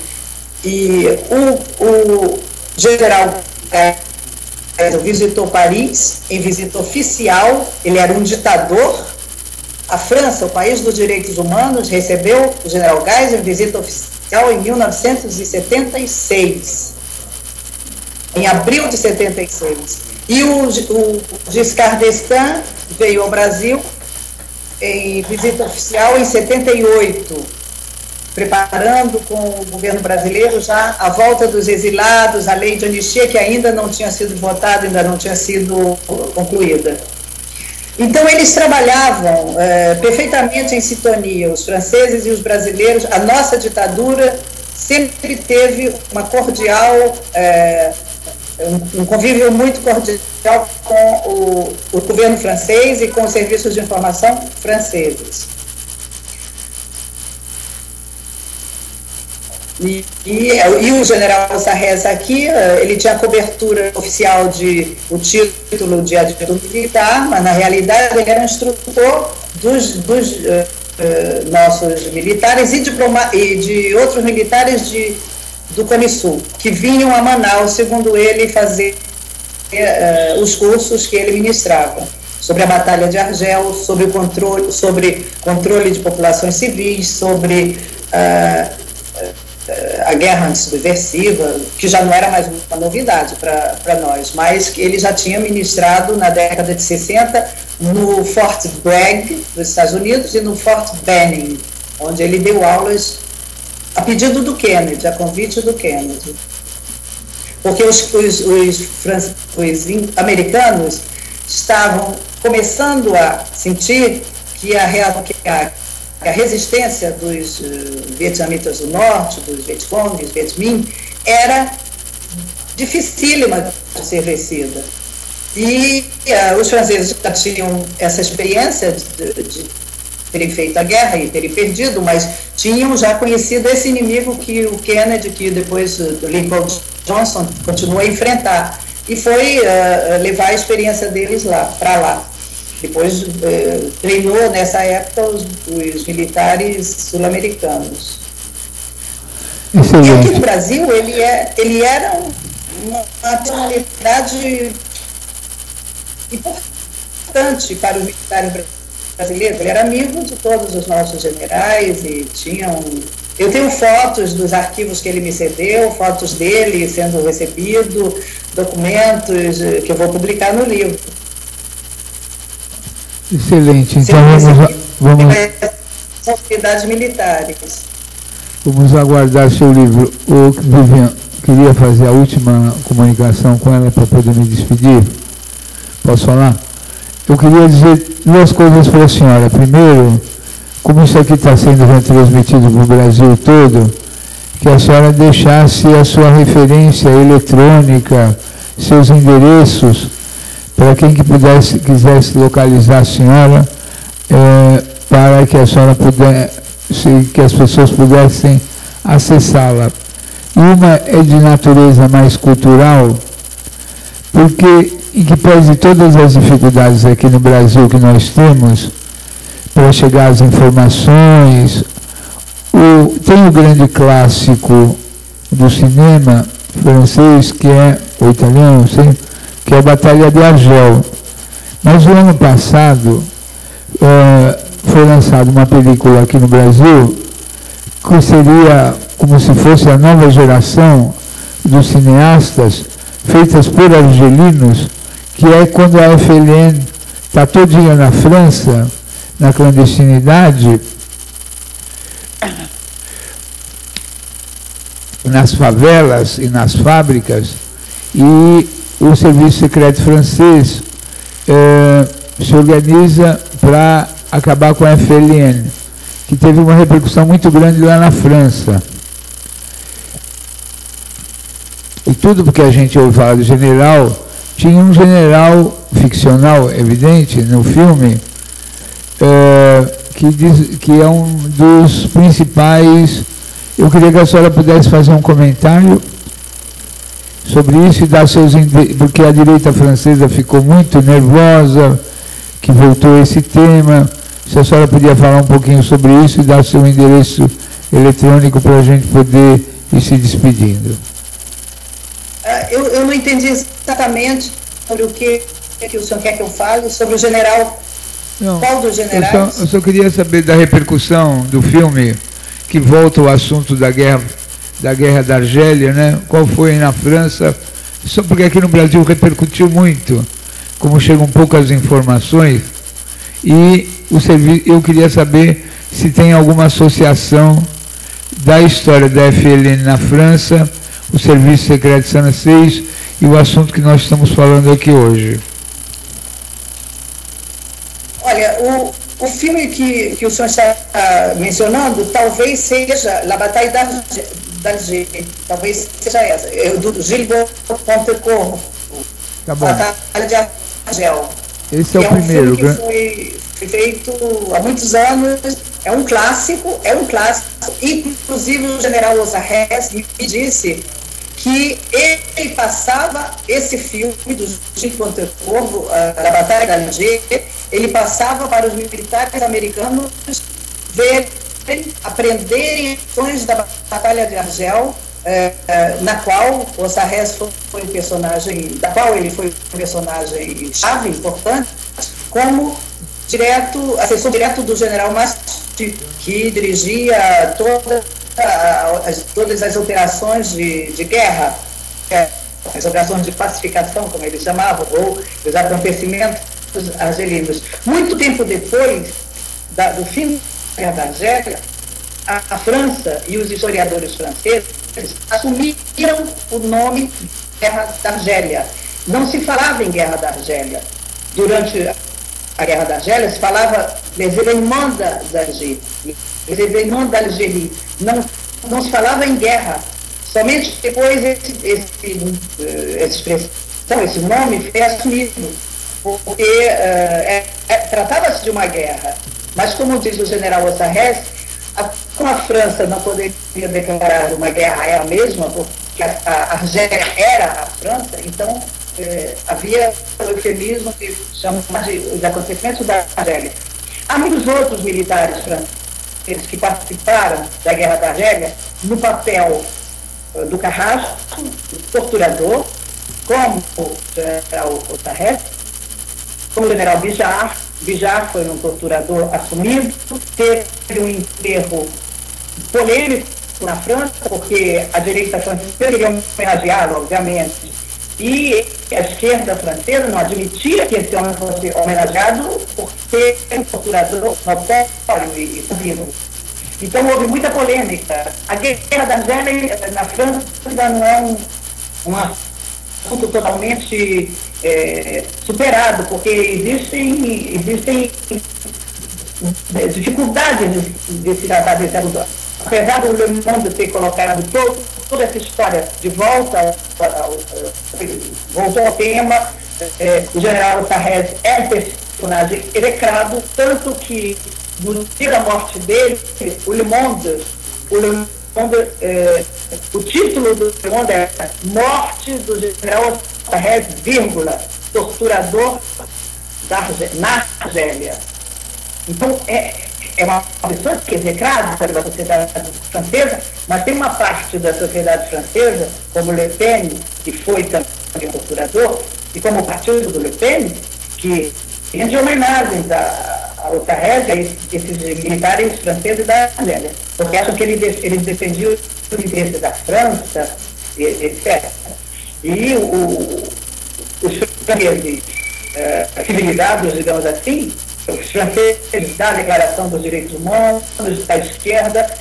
D: o general visitou Paris em visita oficial. Ele era um ditador. A França, o país dos direitos humanos, recebeu o general Geisel em visita oficial em 1976, em abril de 76. E o Giscard d'Estaing veio ao Brasil em visita oficial em 78, preparando com o governo brasileiro já a volta dos exilados, a lei de anistia que ainda não tinha sido votada, ainda não tinha sido concluída. Então, eles trabalhavam perfeitamente em sintonia, os franceses e os brasileiros. A nossa ditadura sempre teve uma cordial, um convívio muito cordial com o governo francês e com os serviços de informação franceses. E o general Ossarrez aqui, ele tinha cobertura oficial o título de adjunto militar, mas na realidade ele era um instrutor dos nossos militares e de outros militares do Cone Sul, que vinham a Manaus, segundo ele, fazer os cursos que ele ministrava sobre a Batalha de Argel, sobre controle de populações civis, sobre a guerra antissubversiva, que já não era mais uma novidade para nós, mas que ele já tinha ministrado na década de 60 no Fort Bragg, dos Estados Unidos, e no Fort Benning, onde ele deu aulas a pedido do Kennedy, a convite do Kennedy. Porque os americanos estavam começando a sentir que a resistência dos vietnamitas do norte, dos Vietcong, dos Vietminh, era dificílima de ser vencida. E os franceses já tinham essa experiência de terem feito a guerra e terem perdido, mas tinham já conhecido esse inimigo que o Kennedy, que depois do Lyndon Johnson, continuou a enfrentar. E foi levar a experiência deles para lá. Depois treinou, nessa época, os militares sul-americanos. E aqui no Brasil, ele era uma personalidade importante para os militares brasileiros. Ele era amigo de todos os nossos generais e tinha Eu tenho fotos dos arquivos que ele me cedeu, fotos dele sendo recebido, documentos que eu vou publicar no livro.
B: Excelente. Então vamos
D: são unidades militares.
B: Vamos aguardar seu livro. O Vivian, queria fazer a última comunicação com ela para poder me despedir. Posso falar? Eu queria dizer duas coisas para a senhora. Primeiro, como isso aqui está sendo retransmitido para o Brasil todo, que a senhora deixasse a sua referência eletrônica, seus endereços, para quem que quisesse localizar a senhora, para que a senhora que as pessoas pudessem acessá-la. Uma é de natureza mais cultural, porque, em que pese todas as dificuldades aqui no Brasil que nós temos, para chegar às informações, tem o grande clássico do cinema francês, ou italiano, sei, que é a Batalha de Argel. Mas o ano passado foi lançada uma película aqui no Brasil, que seria como se fosse a nova geração dos cineastas, feitas por argelinos, que é quando a FLN está todinha na França, na clandestinidade, nas favelas e nas fábricas, e o Serviço Secreto francês se organiza para acabar com a FLN, que teve uma repercussão muito grande lá na França. E tudo porque a gente ouve falar do general, tinha um general ficcional, evidente, no filme, que é um dos principais. Eu queria que a senhora pudesse fazer um comentário sobre isso e dar seus porque a direita francesa ficou muito nervosa, que voltou esse tema. Se a senhora podia falar um pouquinho sobre isso e dar seu endereço eletrônico para a gente poder ir se despedindo.
D: Eu não entendi exatamente sobre o que o senhor quer que eu fale, sobre o general.
B: Não,
D: qual dos generais?
B: Eu só queria saber da repercussão do filme, que volta ao assunto da guerra da Argélia, né? Qual foi na França, só porque aqui no Brasil repercutiu muito, como chegam poucas informações, e eu queria saber se tem alguma associação da história da FLN na França, o Serviço Secreto francês e o assunto que nós estamos falando aqui hoje.
D: Olha, o filme que o senhor está mencionando talvez seja La Bataille d'Alger, talvez seja essa, do Gilles Pontecorvo,
B: Tá bom.
D: Batalha de Argel.
B: Esse é o primeiro.
D: Um filme que foi feito há muitos anos, é um clássico, inclusive o general Osarres me disse que ele passava esse filme do Gilles Pontecorvo, da Batalha de Alger, ele passava para os militares americanos verem, aprenderem lições da Batalha de Argel, na qual o Osarres foi um personagem, chave, importante, como assessor direto do general Masty, que dirigia todas as operações de guerra, as operações de pacificação, como eles chamavam, ou os acontecimentos argelinos. Muito tempo depois do fim da Guerra da Argélia, a França e os historiadores franceses assumiram o nome Guerra da Argélia. Não se falava em Guerra da Argélia. Durante a Guerra da Argélia se falava les événements d'Alger, les événements d'Algérie. Não se falava em guerra. Somente depois essa expressão, esse nome foi assumido, porque tratava-se de uma guerra. Mas, como diz o general Osarres, como a França não poderia declarar uma guerra ela mesma, porque a Argélia era a França, então havia o eufemismo que chama de acontecimentos da Argélia. Há muitos outros militares franceses que participaram da Guerra da Argélia no papel do carrasco, do torturador, como o general Osarres, como o general Bijard. Bijard foi um torturador assumido, teve um enterro polêmico na França, porque a direita francesa queria homenageá-lo, obviamente, e a esquerda francesa não admitia que esse homem fosse homenageado porque é um torturador notório e vivo. Então houve muita polêmica. A guerra da Argélia na França não é um assunto totalmente superado, porque existem dificuldades de se tratar desse assunto. Apesar do Le Monde ter colocado toda essa história de volta, voltou ao tema, o general Sarrez é um personagem execrado, tanto que no dia da morte dele, o título do Le Monde é Morte do general Sarrez, torturador na Argélia. Então, é uma pessoa que é execrada pela sociedade francesa, mas tem uma parte da sociedade francesa, como Le Pen, que foi também um torturador, e como o partido do Le Pen, que rende homenagens ao Sarrez, a esses militares franceses da Argélia, porque acham que eles defendiam os interesses da França, etc. E os franceses civilizados, digamos assim, os franceses da Declaração dos Direitos Humanos, da esquerda,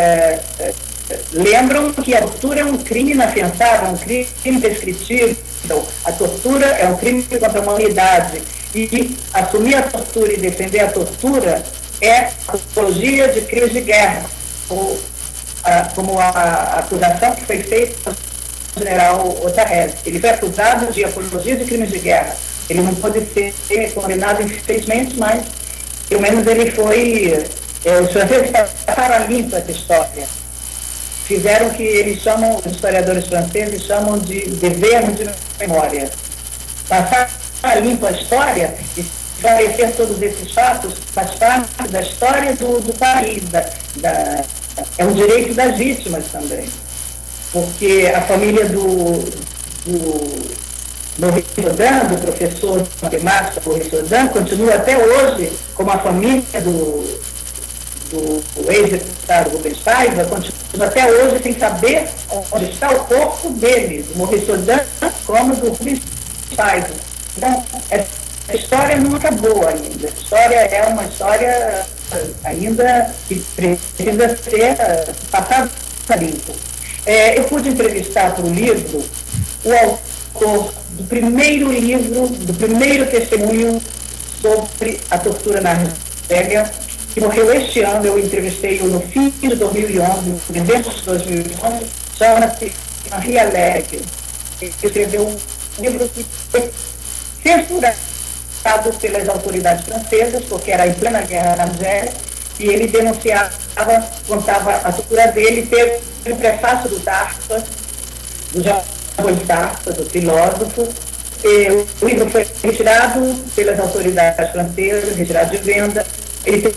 D: lembram que a tortura é um crime inafiançável, um crime prescritível. A tortura é um crime contra a humanidade. E assumir a tortura e defender a tortura é apologia de crimes de guerra, como a acusação que foi feita ao general Sarrez. Ele foi acusado de apologia de crimes de guerra. Ele não pode ser condenado, infelizmente, mas pelo menos ele foi... os franceses passaram limpo essa história. Fizeram o que eles chamam, os historiadores franceses chamam de dever de memória. Passaram limpo a história e esclarecer todos esses fatos faz parte da história do país. É um direito das vítimas também. Porque a família do Maurice Audin, do professor de matemática Maurice Audin, continua até hoje como a família do ex-deputado Rubens Paiva, continua até hoje sem saber onde está o corpo dele, do Maurice Audin, como do Rubens Paiva. Então, essa história não acabou ainda. A história é uma história ainda que precisa ser passada limpo. Eu pude entrevistar para o livro o autor do primeiro livro, do primeiro testemunho sobre a tortura na Argélia, que morreu este ano. Eu entrevistei-o no fim de 2011, no dezembro de 2011, chama-se Henri Alleg. Ele escreveu um livro que foi censurado pelas autoridades francesas, porque era em plena guerra na Argélia, e ele denunciava, contava a tortura dele, teve o prefácio do Tarpa, do Jean-Paul Sartre, do filósofo. O livro foi retirado pelas autoridades francesas, retirado de venda. Ele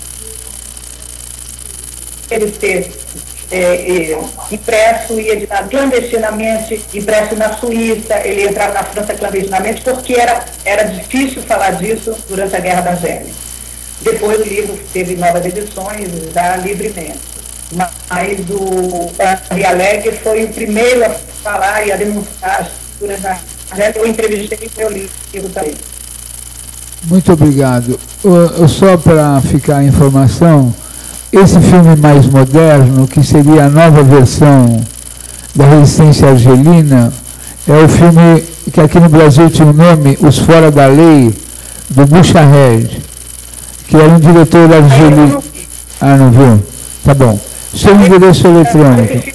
D: teve que ser impresso e editado clandestinamente, impresso na Suíça. Ele entrava na França clandestinamente porque era difícil falar disso durante a Guerra da Argélia. Depois o livro teve novas edições, já livremente. Mas o Henri Alleg foi o primeiro a falar e a denunciar as torturas da Argélia. Eu entrevistei o meu livro também.
B: Muito obrigado. Só para ficar a informação, esse filme mais moderno, que seria a nova versão da Resistência Argelina, é o filme que aqui no Brasil tinha o nome Os Fora da Lei, do Boucharege, que era um diretor argelino. Ah, não viu? Tá bom. Seu endereço eletrônico.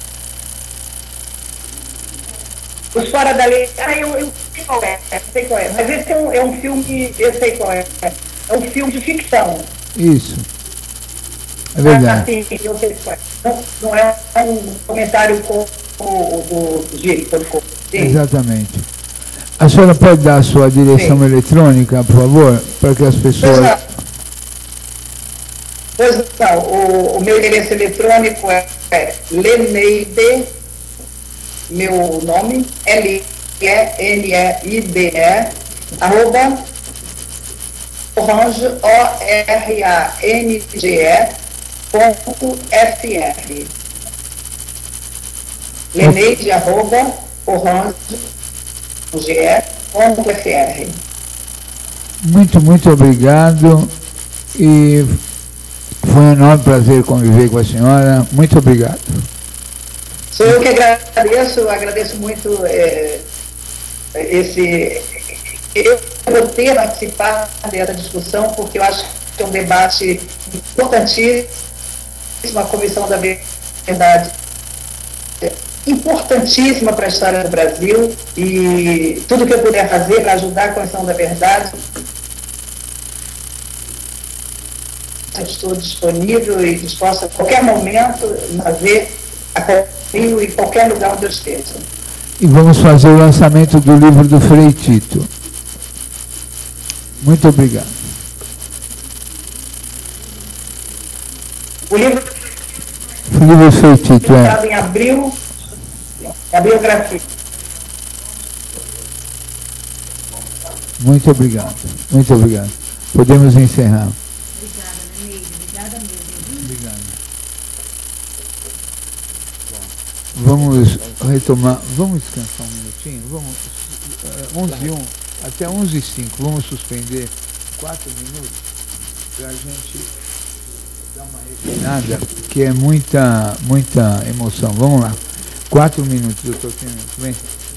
D: Os Fora da Lei, eu sei qual é, mas esse é um filme, eu sei qual é um filme de ficção.
B: Isso, é verdade.
D: Assim, eu sei qual é. Não é um comentário com o Gil.
B: Exatamente. A senhora pode dar a sua direção eletrônica, por favor, para que as pessoas...
D: Pois não, o meu endereço eletrônico é Leneide, meu nome, Leneide, arroba orange, ORANGE, Leneide@orange.fr.
B: Muito obrigado. E foi um enorme prazer conviver com a senhora. Muito obrigado.
D: Sou eu que agradeço muito eu vou ter participar dessa discussão, porque eu acho que é um debate importantíssimo, a Comissão da Verdade importantíssima para a história do Brasil, e tudo que eu puder fazer para ajudar a Comissão da Verdade, estou disponível e disposta a qualquer momento fazer em qualquer lugar onde eu esteja.
B: E vamos fazer o lançamento do livro do Frei Tito. Muito obrigado.
D: O livro
B: do Frei Tito
D: em abril, a biografia.
B: Muito obrigado. Podemos encerrar.
E: Obrigada, Neneide. Obrigada mesmo.
B: Obrigado. Vamos retomar, vamos descansar um minutinho? Vamos, 11h01, até 11h05, vamos suspender 4 minutos para a gente dar uma refinada, que é muita emoção. Vamos lá, 4 minutos, doutor Clemente.